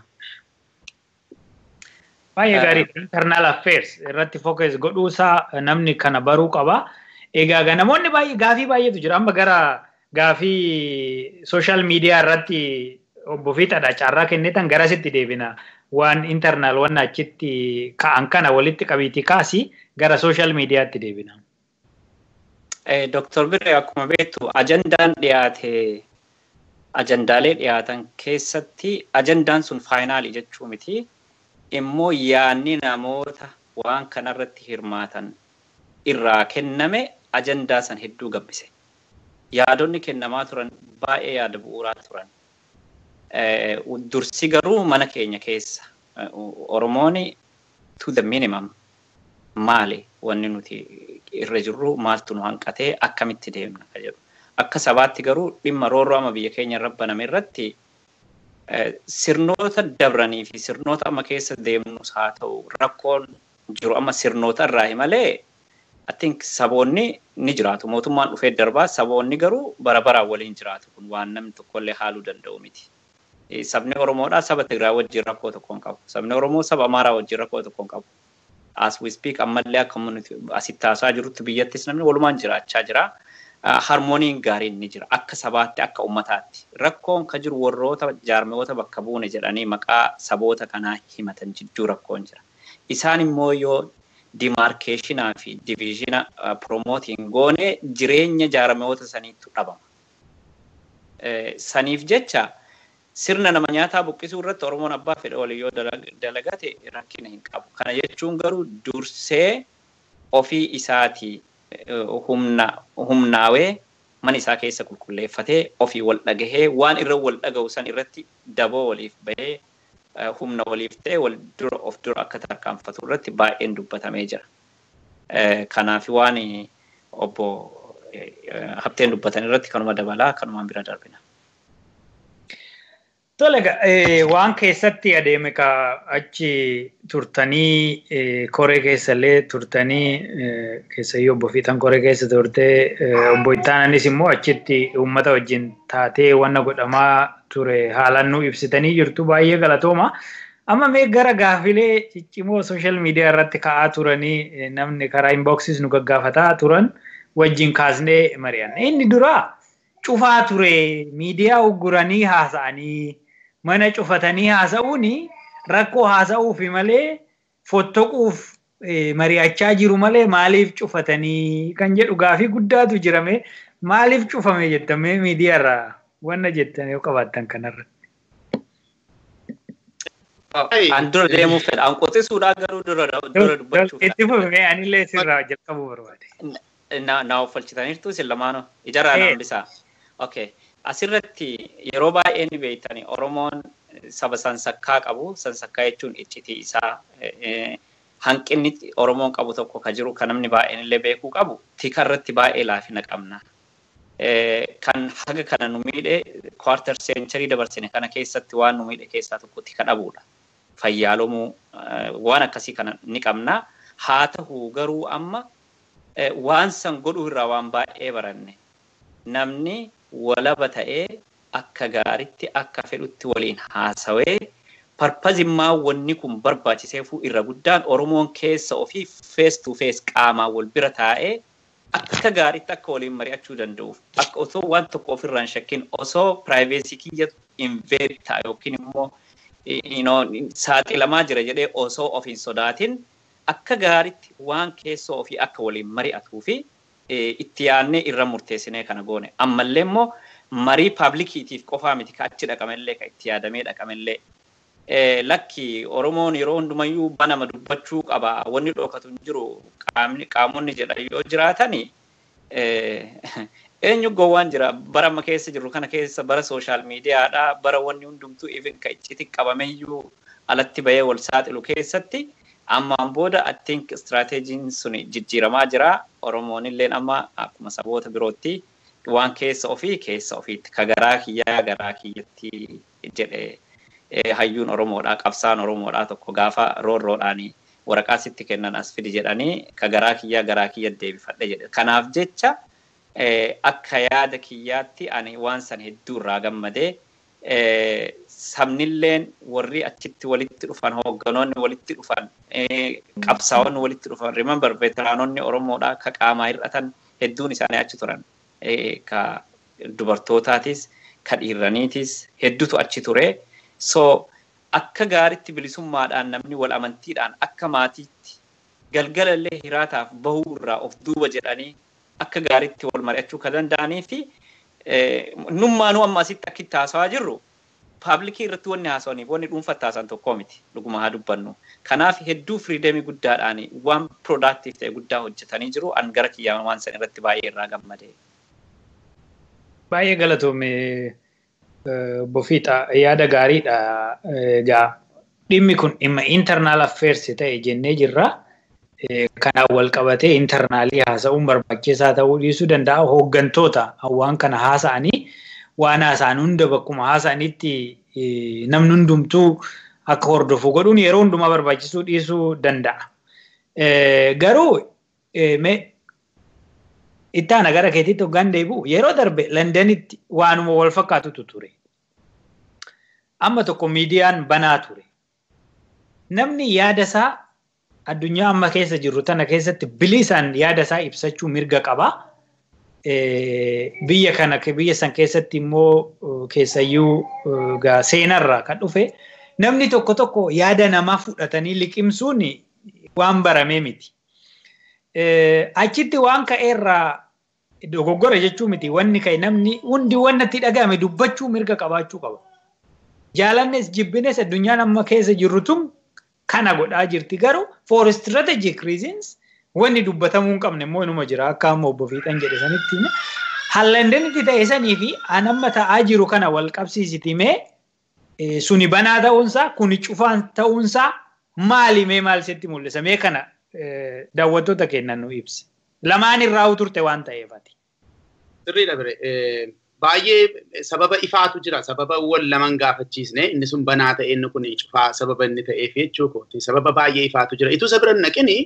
Baay'ee gaarii internal affairs irratti focus godhuusaa namni kana baruu qaba. Egaa namoonni baay'ee gaafii baay'eetu jira. Amma gara gaafii social media irratti obbo Fiixaadha carraa kennitan garasitti deebina. Waan internal waan achitti ka'an kana walitti qabiitii kaasi gara social mediaatti deebina. Dr. Birree akkuma beektu ajandaan dhiyaate ajandaalee dhiyaatan keessatti ajandaan sun faayinaalii jechuu miti. Immoo yaanni namoota waan kanarratti hirmaatan irraa kenname ajandaa san hedduu gabbise. Yaadonni kennamaa turan baay'ee yaada bu'uuraa turan. Dursi garuu mana keenya keessa Oromoon to the minimum maali wanni nuti irra jirru maaltu nu hanqatee akkamitti deemna ka jedhu. Akka sabaatti garuu dhimma roorroo ama biyya keenya rabbaname irratti sirnoota dabranii fi sirnoota amma keessa deemnus haa ta'u rakkoon jiru amma sirnoota irraa malee I think saboonni ni jiraatu. Mootummaan dhufee darbaa saboonni garuu bara baraan waliin jiraatu kun waan namni tokkollee haaluu danda'u miti. Sabni Oromoodhaa saba Tigraay wajjin rakkoo tokkoon qabu. Sabni Oromoo saba Amaaraa wajjin rakkoo tokkoon qabu. As we speak ammallee akka asitti haasaa jirutti biyyattis namni walumaan jiraachaa jira. Harmooniin gaariin ni jira. Akka sabaatti akka ummataatti. Rakkoon ka jiru warroota jaarmeewota bakka buune jedhanii maqaa saboota kanaa himatan jidduu rakkoon jira. Isaan immoo yoo demarcationaa fi division promoting goone jireenya jaarmeewota saniitu dhabama. Saniif jecha sirna nama nyaataa buqqisuu irratti Oromoon abbaa fedha walii yoo dalagate rakkina hin qabu. Kana jechuun garuu dursee ofii isaatii humnaawee mana isaa keessa qulqulleeffatee ofii wal dhagahee waan irra wal dhagahu san irratti daboo waliif bahee humna waliif ta'e wal dura of dura akka tarkaanfatu irratti baay'een dubbatamee jira. Kanaaf waan obbo Habteen dubbatan irratti kanuma dabalaa kanumaan bira darbina. Tole waan keessatti adeeme ka achi turtanii koree keessallee turtanii keessayyuu obbo Fiixaan koree keessa turtee obbo Ittaananis immoo achitti uummata wajjin taatee wanna godhamaa ture haalaan nu ibsitanii jirtu baay'ee galatooma. Amma mee gara gaafilee ciccimoo social media irratti ka'aa turanii namni karaa inboxis nu gaggaafataa turan wajjin kaasnee mari'anna. Inni dura cufaa ture miidiyaa ugguranii haasa'anii mana cufatanii haasa'uuni rakkoo haasa'uufi malee fottoquuf mari'achaa jiru malee maaliif cufatanii kan jedhu gaafii guddaatu jirame maaliif cufame jettamee miidiyaa irraa wanna jettan yoo qabaattan kanarra. Andura deemuu fedha. An qotisuudhaa garuu dura dubbachuu fedha. Itti fufee anillee sirraa jalqabuu barbaade. Na uffalchitaniirtu isin lamaanuu ijarraa naan bisaa. Okay. Asirratti yeroo baay'ee ni beektanii Oromoon saba sansakkaa qabu. Sansakkaa jechuun iccitii isaa hanqinni Oromoon qabu tokko ka jiru kan namni baay'een illee beekuu qabu tikarratti baay'ee laafina qabna. Kan haga kana nu miidhe quarter century dabarsine kana keessatti waan nu miidhe keessaa tokko tika dhabuudha. Fayyaalomuu waan akkasii kana ni qabna. Haa ta'u garuu amma waan san godhuu irraa waan baay'ee baranne. Namni walaba ta'ee akka gaaritti akka fedhutti waliin haasawee parpazimmaa wanni kun barbaachiseefuu irra guddaan Oromoon keessa ofii face to face qaamaa wal bira taa'ee akka gaariitti akka waliin mari'achuu danda'uuf akka osoo waan tokko ofirraan shakkin osoo privacy kiyya invade ta'a yookiin immoo saaxilamaa jira jedhee osoo of hin sodaatin akka gaariitti waan keessoo ofii akka waliin mari'atuu fi itti yaadnee irra murteessinee kana goone. Ammallee immoo marii paablikiitiif qofaa miti ka achi dhaqamellee ka itti yaadamee dhaqamellee. Lakki Oromoon yeroo hundumayyuu banama dubbachuu qaba. Wanni dhokatu hin jiru qaamonni jedhan yoo jiraatani eenyu gowwaan jira bara amma keessa jiru kana keessa bara social mediaadha bara wanni hundumtuu even ka icciti qabameyyuu alatti bahee wal saaxilu keessatti ammaan booda I think strategiin sun jijjiiramaa jira. Oromoon illee amma akkuma saboota birootti waan keessa ofiitti ka garaa kiyyatti jedhee hayyuun Oromoodhaa qabsaan Oromoodhaa tokko gaafa roorroodhaanii waraqaa sitti kennan as fidi jedhanii ka garaa kiyya deebifadhe jedhe. Kanaaf jecha akka yaada kiyyaatti ani waan san hedduu irraa gammadee sabnilleen warri achitti walitti dhufan hoogganoonni walitti dhufan qabsaa'onni walitti dhufan remember veteraanonni Oromoodhaa ka qaamaa hir'atan hedduun isaanii achi turan ka dubartootaatis ka dhiirraniitis hedduutu achi ture. So akka gaaritti bilisummaadhaan namni wal amantiidhaan akka maatiitti galgalallee hiraataaf bahuu irraa of duuba jedhanii akka gaaritti wal mari'achuu ka danda'anii fi nummaanuu amma asitti akka itti haasawaa jirru paablikii irratti wanni haasawaniif wanni dhuunfatti haasan tokko miti dhuguma haa dubbannu. Kanaaf hedduu firiideemii guddaadhaan waan piroodaaktiif ta'e guddaa hojjetanii jiru an gara kiyyaan waan san irratti baay'ee irraa gammade. Baay'ee galatoome. Bofiidha yaada gaariidha. Egaa dhimmi kun dhimma internal affairs ta'e jennee jirra. Kanaan wal qabatee internaalii haasa'uun barbaachisaa ta'uu dhiisuu danda'a. Hooggantoota waan kana haasa'anii waan haasa'an hunda bakkuma haasa'anitti namni hundumtuu akka hordofu godhuun yeroo hundumaa barbaachisuu dhiisuu danda'a. Garuu ittaana gara keetiitti hoggaan deebi'u yeroo darbe Londanitti waanuma wal fakkaatutu ture. Amma tokko miidiyaan banaa ture. Namni yaada isaa addunyaa amma keessa jirru tana keessatti bilisaan yaada isaa ibsachuu mirga qaba. Biyya san keessatti immoo keessayyuu seenarraa kan dhufe namni tokko yaada namaa fudhatanii liqimsuun waan baramee miti. Achitti waan ka'eerraa dogoggora jechuu miti wanni ka'e namni hundi wannatti dhaga'ame dubbachuu mirga qabaachuu qaba. Jaalannes jibbines addunyaan amma keessa jirru tun kana godhaa jirti garuu for strategic reasons wanni dubbatamuu hin qabne immoo inuma jira akka amma obbo Fiixan jedhe sanitti Londanitti ta'e sanii fi an amma ta'aa jiru kana wal qabsiisiti mee suni banaa ta'uunsaa kuni cufaan ta'uunsaa maali mee maal sitti mul'isa mee kana daawwattoota kennan nu ibsi. Lamaan irraa turte waan ta'eefati. Sirriidha bire. Baay'ee sababa ifaatu jira. Sababa wal lamaan gaafachiisne inni sun banaa ta'e inni kun cufaa sababa inni ta'eef jechuudha. Sababa baay'ee ifaatu jira. Ituu sabira naqini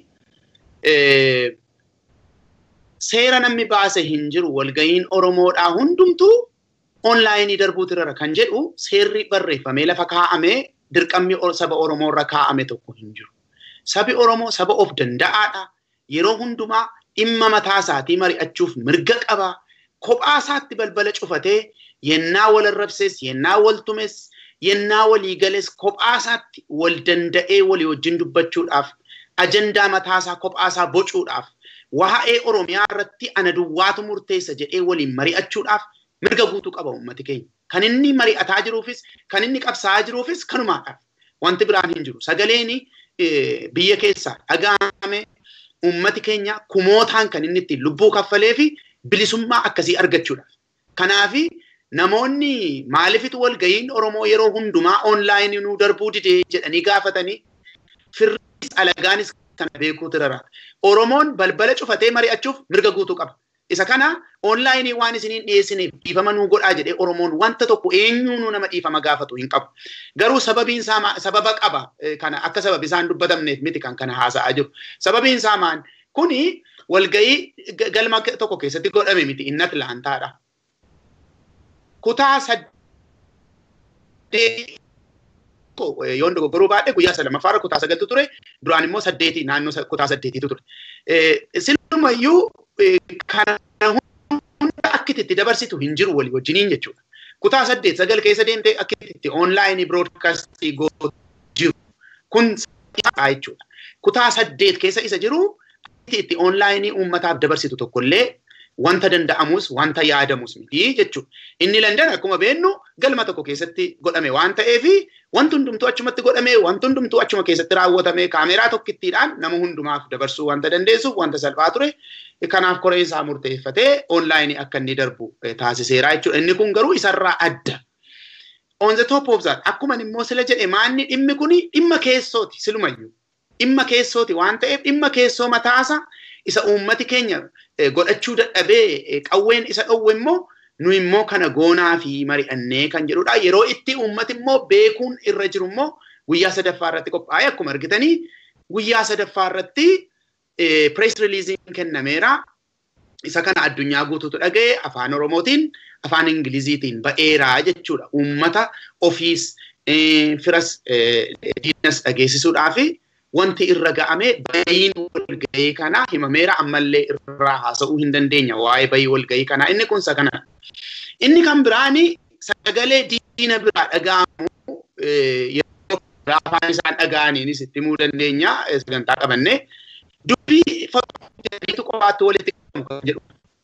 seera namni baase hin jiru walga'iin Oromoodhaa hundumtuu online darbuutu irra kan jedhu seerri barreeffamee lafa kaa'amee dirqamni saba Oromoo irra kaa'ame tokko hin jiru. Sabi Oromoo saba of danda'aadha. Yeroo hundumaa dhimma mataa isaatii mari'achuuf mirga qaba. Kophaa isaatti balbala cufatee yennaa wal arrabsees, yennaa wal tumes, yennaa walii galees kophaa isaatti wal danda'ee walii wajjin dubbachuudhaaf, ajandaa mataa isaa kophaa isaa bocuudhaaf, waa'ee Oromiyaa irratti ana duwwaatu murteessa jedhee waliin mari'achuudhaaf mirga guutuu qaba uummati keenya. Kan inni mari'ataa jiruufis, kan inni qabsaa'aa jiruufis kanumaadhaaf. Wanti biraan hin jiru. Sagaleen biyya keessaa dhaga'ame uummati keenya kumootaan kan inni ittiin lubbuu kaffalee fi bilisummaa akkasii argachuudhaaf. Kanaafi namoonni maalifitu walgayiin Oromoo yeroo hundumaa online nuu darbuu didee jedhanii gaafatanii firris alagaanis kana beekuutu irra. Oromoon balbala cufatee mari'achuuf mirga guutuu qaba. Isa kana online waan isiniin dhiyeessineef dhiifama nuu godhaa jedhee Oromoon wanta tokko eenyuunuu nama dhiifama gaafatu hin qabu. Garuu sababiin isaa sababa qaba. Kana akka sababi isaan dubbatamneef miti kan kana haasa'aa jiru. Sababiin isaa maan kuni walgayii galma tokko keessatti godhame miti inni Atlaantaadha. Kutaa saddeet yoon dogoggoruu baadhee guyyaa sadamaffaarra kutaa sagaltu ture. Duraan immoo saddeetii naannoo kutaa saddeetiitu ture. Silumayyuu kana hunda akkitti dabarsitu hin jiru walii wajjiniin jechuudha. Kutaa saddeet sagal keessa deemtee akkitti online broadcastii gootu jiru. Kun jechuudha. Kutaa saddeet keessa isa jiru akkitti online uummataaf dabarsitu tokkollee wanta danda'amus wanta yaadamus miti jechuudha. Inni London akkuma beennu galma tokko keessatti godhame waan ta'eef wanti hundumtuu achumatti godhame wanti hundumtuu achuma keessatti raawwatame kaameraa tokkittiidhaan nama hundumaaf dabarsuu wanta dandeessuuf wanta salphaa ture. Kanaaf koree isaa murteeffatee online akka inni darbu taasiseera jechuudha. Inni kun garuu isarraa adda. On the top of that akkuma immoo sila jedhe maanni dhimmi kuni dhimma keessooti silumayyuu. Dhimma keessooti waan ta'eef dhimma keessoo mataasa isa uummati keenya godhachuu dadhabee qawween isa dhowwe immoo nu immoo kana goonaa fi mari'annee kan jedhudha. Yeroo itti uummati immoo beekuun irra jiru immoo guyyaa sadaffaa irratti qophaa'ee akkuma argitanii guyyaa sadaffaa irratti press releasing kennameera. Isa kana addunyaa guutuutu dhaga'e afaan Oromootiin afaan Ingiliziitiin ba'eera jechuudha. Uummata ofiis firas diinas dhageessisuudhaaf wanti irra ga'ame bayiin walgahii kana himameera ammallee irraa haasa'uu hin dandeenya waa'ee bayii walgahii kana. Inni kun isa kana. Inni kan biraani sagalee diina biraa dhaga'amu yeroo afaan isaan dhaga'aniinis itti himuu dandeenya sagantaa qabannee. Dubbii fotograafii qofaatti walitti qabamu kan jedhu.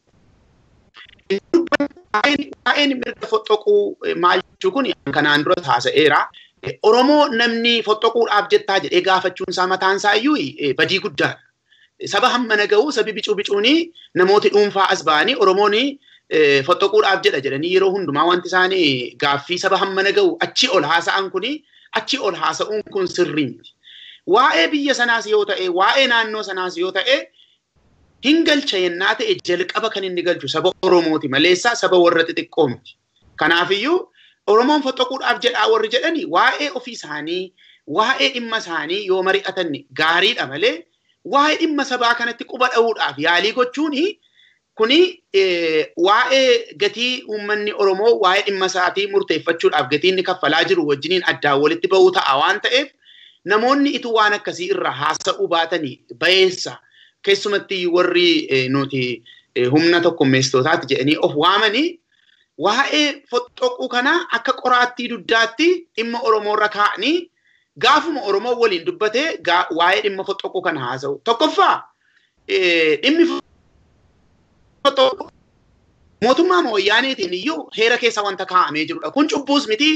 Waa'een mirga fotoquu maal jechuu kun kanaan dura haasa'eera. Oromoo namni fotoquudhaaf jettaa jedhee gaafachuun isaa mataan isaa iyyuu badii guddaadha. Saba hamma naga'uu sabi bicuunis namooti dhuunfaa as ba'anii Oromoon fotoquudhaaf jedha jedhanii yeroo hundumaa wanti isaanii gaaffii saba hamma naga'u achi ol haasa'an kuni achi ol haasa'uun kun sirrii miti. Waa'ee biyya sanaas yoo ta'e waa'ee naannoo sanaas yoo ta'e hin galcha yennaa ta'e jalqaba kan inni galchu saba Oromooti maleessaa saba warra xixiqqoo miti. Kanaafiyyuu Oromoon fotoquudhaaf jedhaa warri jedhani waa'ee ofii isaanii waa'ee dhimma isaanii yoo mari'atan gaariidha malee waa'ee dhimma sabaa kanatti quba dha'uudhaaf yaalii gochuun kuni waa'ee gatii uummanni Oromoo waa'ee dhimma isaatii murteeffachuudhaaf gatii inni kaffalaa jiru wajjiniin addaan walitti ba'uu ta'a waan ta'eef namoonni ituu waan akkasii irraa haasa'uu baatanii bayeessa keessumatti warri nuti humna tokkummeessitootaati jedhanii of waamanii waa'ee fotoquu kana akka qoraattii duddaatti dhimma Oromoo irra kaa'anii gaafuma Oromoo waliin dubbatee waa'ee dhimma fotoquu kana haasa'u. Tokkoffaa dhimmi fotoquu mootummaa Wayyaaniitiin iyyuu heera keessa wanta kaa'amee jirudha. Kun cubbuus miti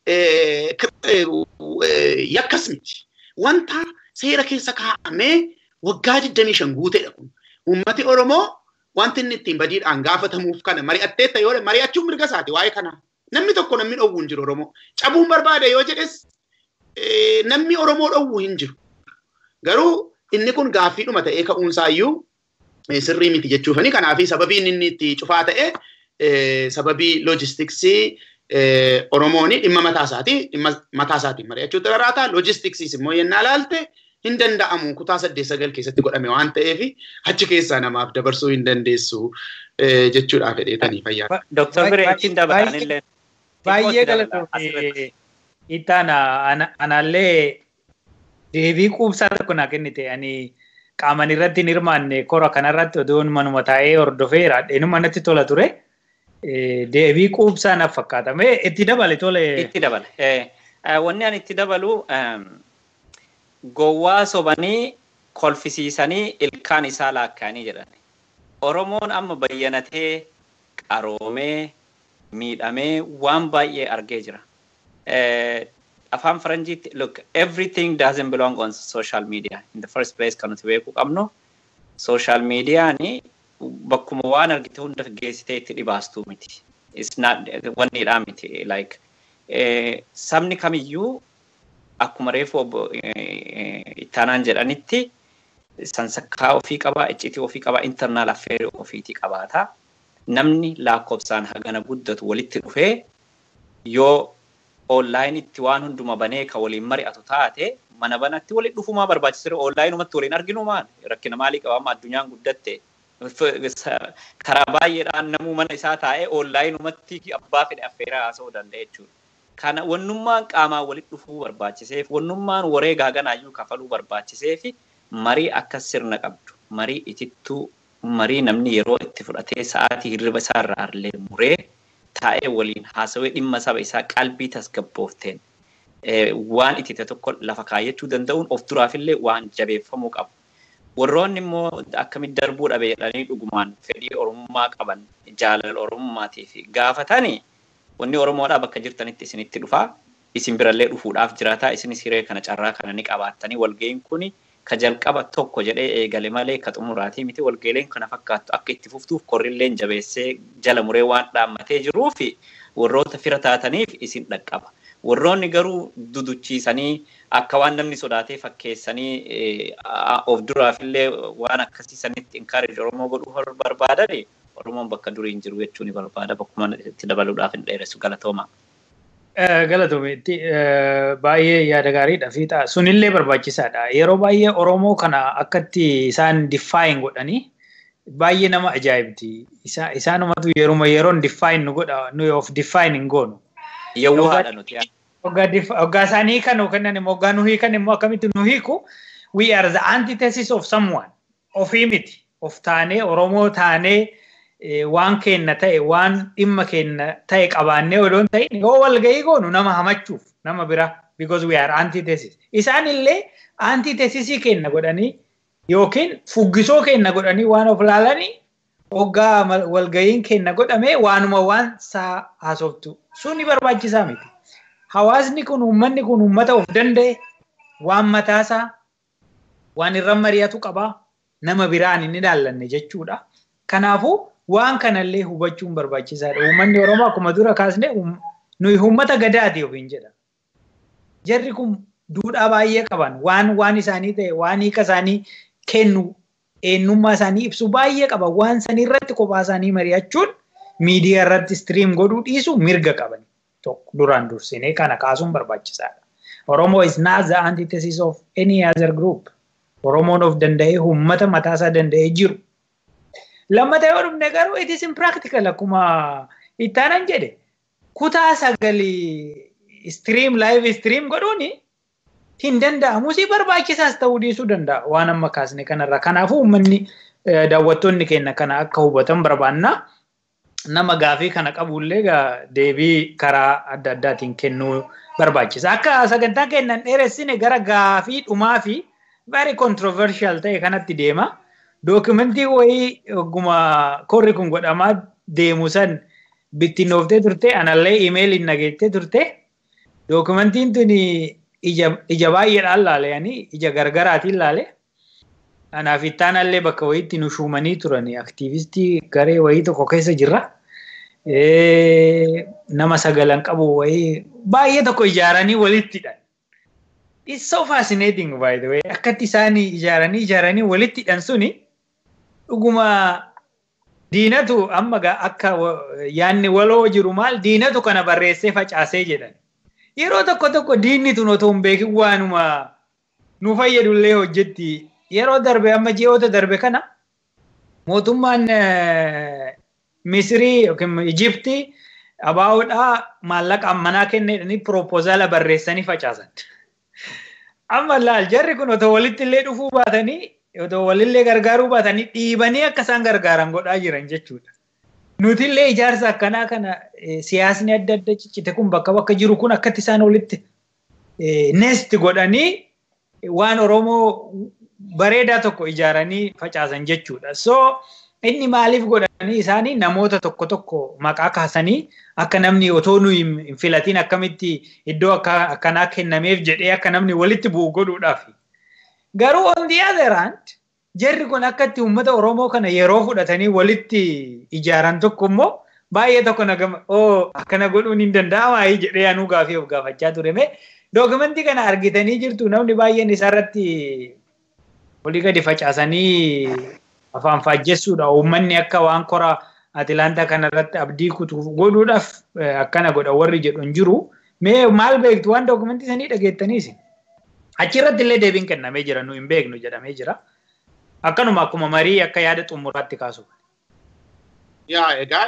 yakkas miti. Wanta seera keessa kaa'amee waggaa 25 guuteedha kun. Uummati Oromoo wanti inni ittiin badiidhaan gaafatamuuf kana mari'atteetta yoo mari'achuun mirga isaati waa'ee kana. Namni tokko namni dhowwu hin jiru Oromoo. Cabuun barbaade yoo jedhes namni Oromoo dhowwu hin jiru. Garuu inni kun gaaffiidhuma ta'ee ka'uunsaa iyyuu sirrii miti jechuufani. Kanaafi sababiin inni itti cufaa ta'e sababii loojistiksii Oromooni dhimma mataa isaatiin mari'achuutti rarraata. Loojistiksiis immoo yennaa ilaalte hin danda'amu kutaa 8-9 keessatti godhame waan ta'eef achi keessaa namaaf dabarsuu hin dandeessu jechuudhaaf fedheetanii fayyaa. Dr. Biree ittiin dabalanillee. Baay'ee galatoomi. Ittaan anallee deebii quubsaa tokko naa kennite ani qaaman irratti hin hirmaanne kora kanarratti odoon manuma taa'ee hordofeera dheenuma natti tola ture. Deebii quubsaa naaf fakkaatame itti dabale tole. Itti dabale. Wanni ani itti dabalu gowwaa sobanii kolfisiisanii ilkaan isaa laakkaanii jedhan. Oromoon amma bayyanatee qaroomee miidhamee waan baay'ee argee jira. Afaan Faranjiitti look everything doesn't belong on social media. In the first place kan nuti beekuu qabnu social media ni bakkuma waan argite hunda geessitee itti dhibaastu miti. It's not wanniidhaa miti like sabni kamiyyuu akkuma reefu ittaanaan jedhanitti sansakkaa ofii qabaa, iccitii ofii qabaa, internal affair ofiitii qabaata. Namni lakkoofsaan hagana guddatu walitti dhufee yoo online itti waan hunduma banee ka waliin mari'atu taate mana banatti walitti dhufumaa barbaachisire online umatti waliin arginu maan rakkina maalii qabama addunyaan guddatte karaa baay'eedhaan namuu mana isaa taa'ee online umatti abbaa fedhe affeeraa haasa'uu danda'a jechuudha. Kana wannummaan qaamaa walitti dhufuu barbaachiseef wannummaan wareega haganaayyuu kafaluu barbaachiseef marii akka sirna qabdu marii itittuu marii namni yeroo itti fudhatee sa'aatii hirriba isaarraa illee muree taa'ee waliin haasawee dhimma saba isaa qalbii tasgabboofteen waan itite tokko lafa kaayyachuu danda'uun of duraafillee waan jabeeffamuu qabu. Warroonni immoo akkamitti darbuu dhabe jedhanii dhugumaan fedhii oromummaa qaban jaalala oromummaatii fi gaafatanii wanni oromoodhaa bakka jirtanitti isinitti dhufaa isin birallee dhufuudhaaf jiraataa isinis hiree kana carraa kana ni qabaattanii walga'iin kuni ka jalqaba tokko jedhee eegale malee ka xumuraatii miti walga'ileen kana fakkaattu akka itti fuftuuf korrilleen jabeessee jala muree waan dhaammatee jiruu fi warroota fira taataniif isin dhaqqaba. Warroonni garuu duduchiisanii akka waan namni sodaatee fakkeessanii of duraafillee waan akkasiisanitti encourage Oromoo godhuu barbaadani Oromoon bakka durii hin jiru jechuun ni barbaada bakkuma itti dabaluudhaaf hin dheeressu galatooma. Galatoomeetti baay'ee yaada gaariidha fiixa sunillee barbaachisaadha. Yeroo baay'ee Oromoo kana akkatti isaan define godhanii baay'ee nama ajaa'ibti. Isaanumatu yeroon define nu godha nu of define hin goonu. Yawuu haadha nuti. Hoggaa isaanii kan kennan immoo hoggaa nu hiikan immoo akkamitti nu hiiku we are the antithesis of someone ofii miti of taanee Oromoo taanee waan kenna ta'e waan dhimma kenna ta'e qabaannee odoon ta'e yoo walga'ii goonu nama hamachuuf nama bira because we are antithesis. Isaan illee antithesisii kenna godhanii yookiin fuggisoo kenna godhanii waan of laalanii hoggaa walga'iin kenna godhamee waanuma waan saa haasoftu suni barbaachisaa miti. Hawaasni kun uummanni kun uummata of danda'e waan mataasaa waan irra mari'atu qabaa nama biraan hin ilaallanne jechuudha. Kanaafuu waan kanallee hubachuun barbaachisaadha. Uummanni Oromoo akkuma dura kaasne nuyi uummata gadaati ofiin jedha. Jarri kun duudhaa baay'ee qaban waan isaanii ta'e waan hiika isaanii kennu eenyummaa isaanii ibsu baay'ee qaban waan sanii irratti kophaa isaanii mari'achuun miidiyaa irratti stream godhuu dhiisu mirga qaban. Tokko duraan dursinee kana kaasuun barbaachisaadha. Oromoo is not the antithesis of any other group. Oromoon of danda'ee uummata mataasaa danda'ee jiru. Lammata yoo dhufne garuu it is impractical akkuma ittaanan jedhe kutaa sagalii live stream godhuuni hin danda'amu si barbaachisaas ta'uu dhiisuu danda'a waan amma kaasne kanarra. Kanaafuu uummanni daawwattoonni keenya kana akka hubatan barbaanna. Nama gaafii kana qabullee deebii karaa adda addaatiin kennuu barbaachisa. Akka sagantaa kennan dheeressine gara gaafii dhumaa fi very controversial ta'e kanatti deema. Dookumentii wayii ogguma korri kun godhamaa deemu san bittinnooftee turte anallee iimeeliin nageettee turte. Dookumentiin tun ija baay'eedhaan laale ija gargaraatiin laale. Anaaf ittaanallee bakka wayiitti nu shuumanii turani aktiivistii garee wayii tokko keessa jirra. Nama sagalan qabu wayii baay'ee tokko ijaaranii walittidhan. It's so fascinating by the way. Akkatti isaan ijaaranii walittidhan suni dhuguma diinatu amma akka yaanni waloo jiru maal diinatu kana barreessee facaasee jedhan. Yeroo tokko diinni tun otoo hin beekin waanuma nu fayyadullee hojjetti. Yeroo darbe amma ji'oota darbe kana mootummaan Misrii yookiin Ijiptii abaa'uudhaa maallaqa ammanaa kennedhanii piroopozaala barreessanii facaasan. Amma laal jarri kun otoo walitti illee dhufuu baatanii otoo walillee gargaaruu baatanii dhiibanii akka isaan gargaaran godhaa jiran jechuudha. Nuti illee ijaarsa akkanaa kana siyaasni adda adda ciccite kun bakka jiru kun akkatti isaan walitti nest godhanii waan Oromoo bareedaa tokko ijaaranii facaasan jechuudha. So inni maaliif godhanii isaanii namoota tokko maqaa kaasanii akka namni otoo nu hin filatiin akkamitti iddoo akkanaa kennameef jedhee akka namni walitti bu'u godhuudhaaf. Garuu on the other hand jarri kun akkatti uummata Oromoo kana yeroo fudhatanii walitti ijaaran tokko immoo baay'ee tokko nagama akkana godhuun hin danda'amaa jedhee anuu gaafii of gaafachaa ture. Dookumentii kana argitanii jirtu namni baay'een isarratti walii gadi facaasanii afaan faajjessuudha. Uummanni akka waan kora Atilaantaa kanarratti abdii kutuuf godhuudhaaf akkana godha warri jedhu hin jiru. Mee maal beektu waan dookumentii sanii dhageettaniis? Achirratti illee deebiin kennamee jira nu hin beeknu jedhamee jira. Akkanuma akkuma marii akka yaada xumuraatti kaasu. Yaa egaa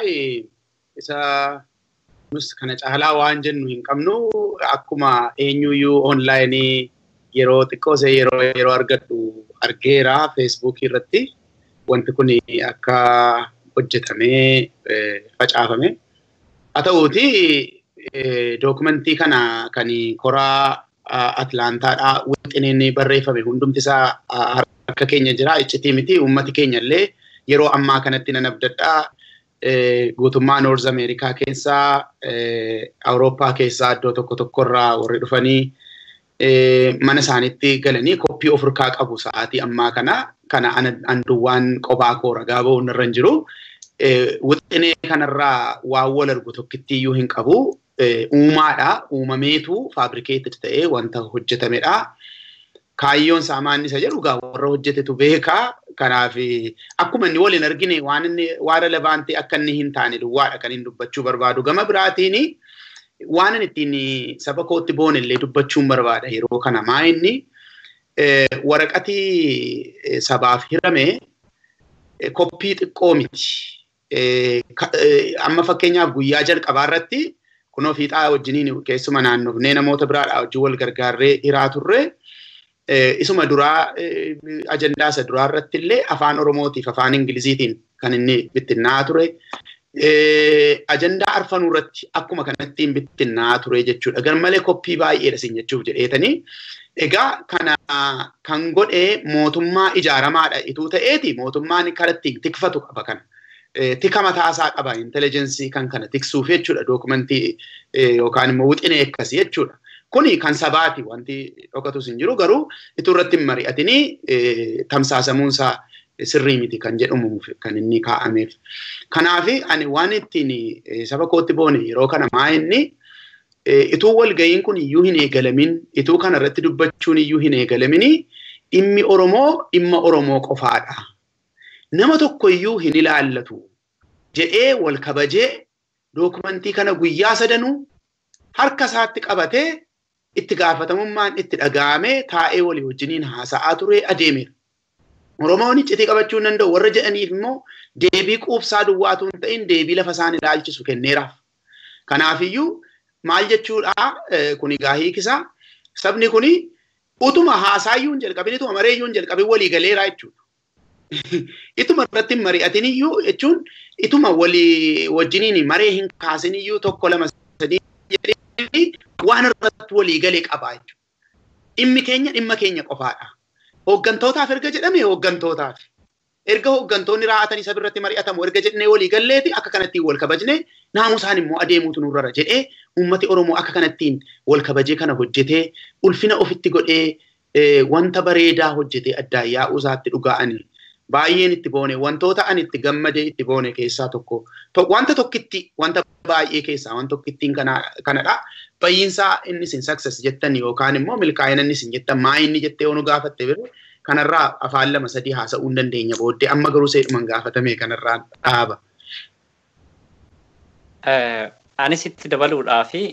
isa nus kana caalaa waan jennu hin qabnu akkuma eenyuyyuu onlaayinii yeroo xiqqoosee yeroo argadhu argeera Facebook irratti wanti kun akka hojjetamee facaafame. Haa ta'uuti dookumentii kana kan koraa Atilaantaadhaa wixineen barreeffame hundumti isaa harka keenya jira. Iccitii miti uummati keenya illee yeroo ammaa kanatti nan abdadhaa guutummaa Noorz Ameerikaa keessaa Awurooppaa keessaa iddoo tokkorraa warri dhufanii mana isaaniitti galanii koppii of harkaa qabu sa'aatii ammaa kana anduwwaan qophaa koo ragaa ba'uun irra hin jiru. Wixinee kanarraa waan wal argu tokkittiyyuu hin qabu. Uumaadha. Uumameetu faabrikeetti ta'ee wanta hojjetamedha. Kaayyoon saamaan isa jedhu gaa warra hojjetetu beekaa. Kanaaf akkuma inni waliin argine waan relevaantii akka inni hin taane duwwaadha kan hin dubbachuu barbaadu. Gama biraatiin waan ittiin saba kootti boone illee dubbachuun barbaada yeroo kana maa inni waraqatii sabaaf hirame koppii xiqqoo miti. Amma fakkeenyaaf guyyaa jalqabaa irratti kunoo fiixaa wajjiniin keessuma naannofnee namoota biraadhaa wajjin wal gargaarree hiraa turre. Isuma duraa ajandaa isa duraa irratti illee afaan Oromootiif afaan Ingiliziitiin kan inni bittinnaa ture. Ajandaa arfanuu irratti akkuma kanattiin bittinnaa ture jechuudha. Garmalee koppii baay'eedha siin jechuuf jedheetanii. Egaa kana kan godhee mootummaa ijaaramaadha ituu ta'eeti mootummaan karattiin tikfatu qaba kana. Tika mataasaa qaba intelligensii kan kana tiksuuf jechuudha dookumentii yookaan immoo wixinee akkasii jechuudha. Kuni kan sabaati wanti dhokatus hin jiru garuu ituu irratti hin mari'atinii tamsaasamuunsaa sirrii miti kan jedhamu kan inni kaa'ameef. Kanaaf ani waan ittiin saba kootti boone yeroo kana maa inni ituu walga'iin kun iyyuu hin eegalamin ituu kana irratti dubbachuun iyyuu hin eegalaminii dhimmi Oromoo qofaadha. Nama tokko iyyuu hin ilaallatu jedhee wal kabajee dookumentii kana guyyaa sadanuu harka isaatti qabatee itti gaafatamummaan itti dhaga'amee taa'ee walii wajjiniin haasa'aa ture adeemeera. Oromoon iccitii qabachuu hin danda'u warra jedhaniif immoo deebii quubsaa duwwaatu hin ta'in deebii lafa isaan ilaalchisu kenneeraaf. Kanaafiyyuu maal jechuudha kuni hiikisaa sabni kuni utuma haasaayyuu hin jalqabin ituma mareeyyuu hin jalqabin walii galeeraa jechuudha. Ituma irratti mari'atiniyyuu jechuun ituma walii wajjiniin maree hin kaasiniyyuu tokko lama sadii jedhanii waan irratti walii galee qabaa jechuudha. Dhimma keenya qofaadha. Hooggantootaaf erga jedhame hooggantootaaf. Erga hooggantoonni raa'atanii isa birratti mari'atamu erga jedhanii walii galleeti akka kanattiin wal kabajne naamusaan immoo adeemuutu nurra jedhee uummati Oromoo akka kanattiin wal kabajee kana hojjetee ulfina ofitti godhee wanta bareedaa hojjetee addaan yaa'uu isaatti dhuga'anii. Baay'een itti boone wantoota ani itti gammadee itti boone keessaa tokko wanta tokkitti wanta baay'ee keessaa wanta tokkittiin kanadha. Bayyiinsaa inni sin success jettan yookaan immoo milkaa'ina inni sin jettan maa inni jettee onu gaafatte biru kanarraa afaan lama sadii haasa'uu hin dandeenya booddee amma garuu seedhuman gaafatame kanarraa dhaaba. Anis itti dabaluudhaafi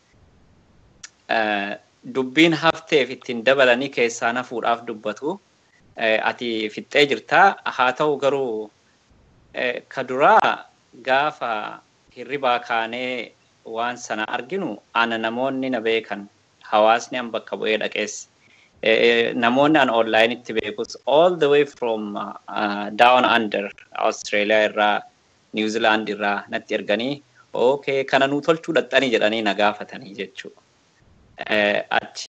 dubbiin hafteef ittiin dabalanii keessaa nafuudhaaf dubbatu. Ati fixxee jirtaa haa ta'u garuu ka duraa gaafa hirribaa kaanee waan sana arginu ana namoonni na beekan hawaasni an bakka bu'ee dhaqees namoonni an online itti beekus all the way from down under Australia irraa New Zealand irraa natti erganii okay kana nu tolchuu dhaxxanii jedhanii na gaafatanii jechuudha. Achi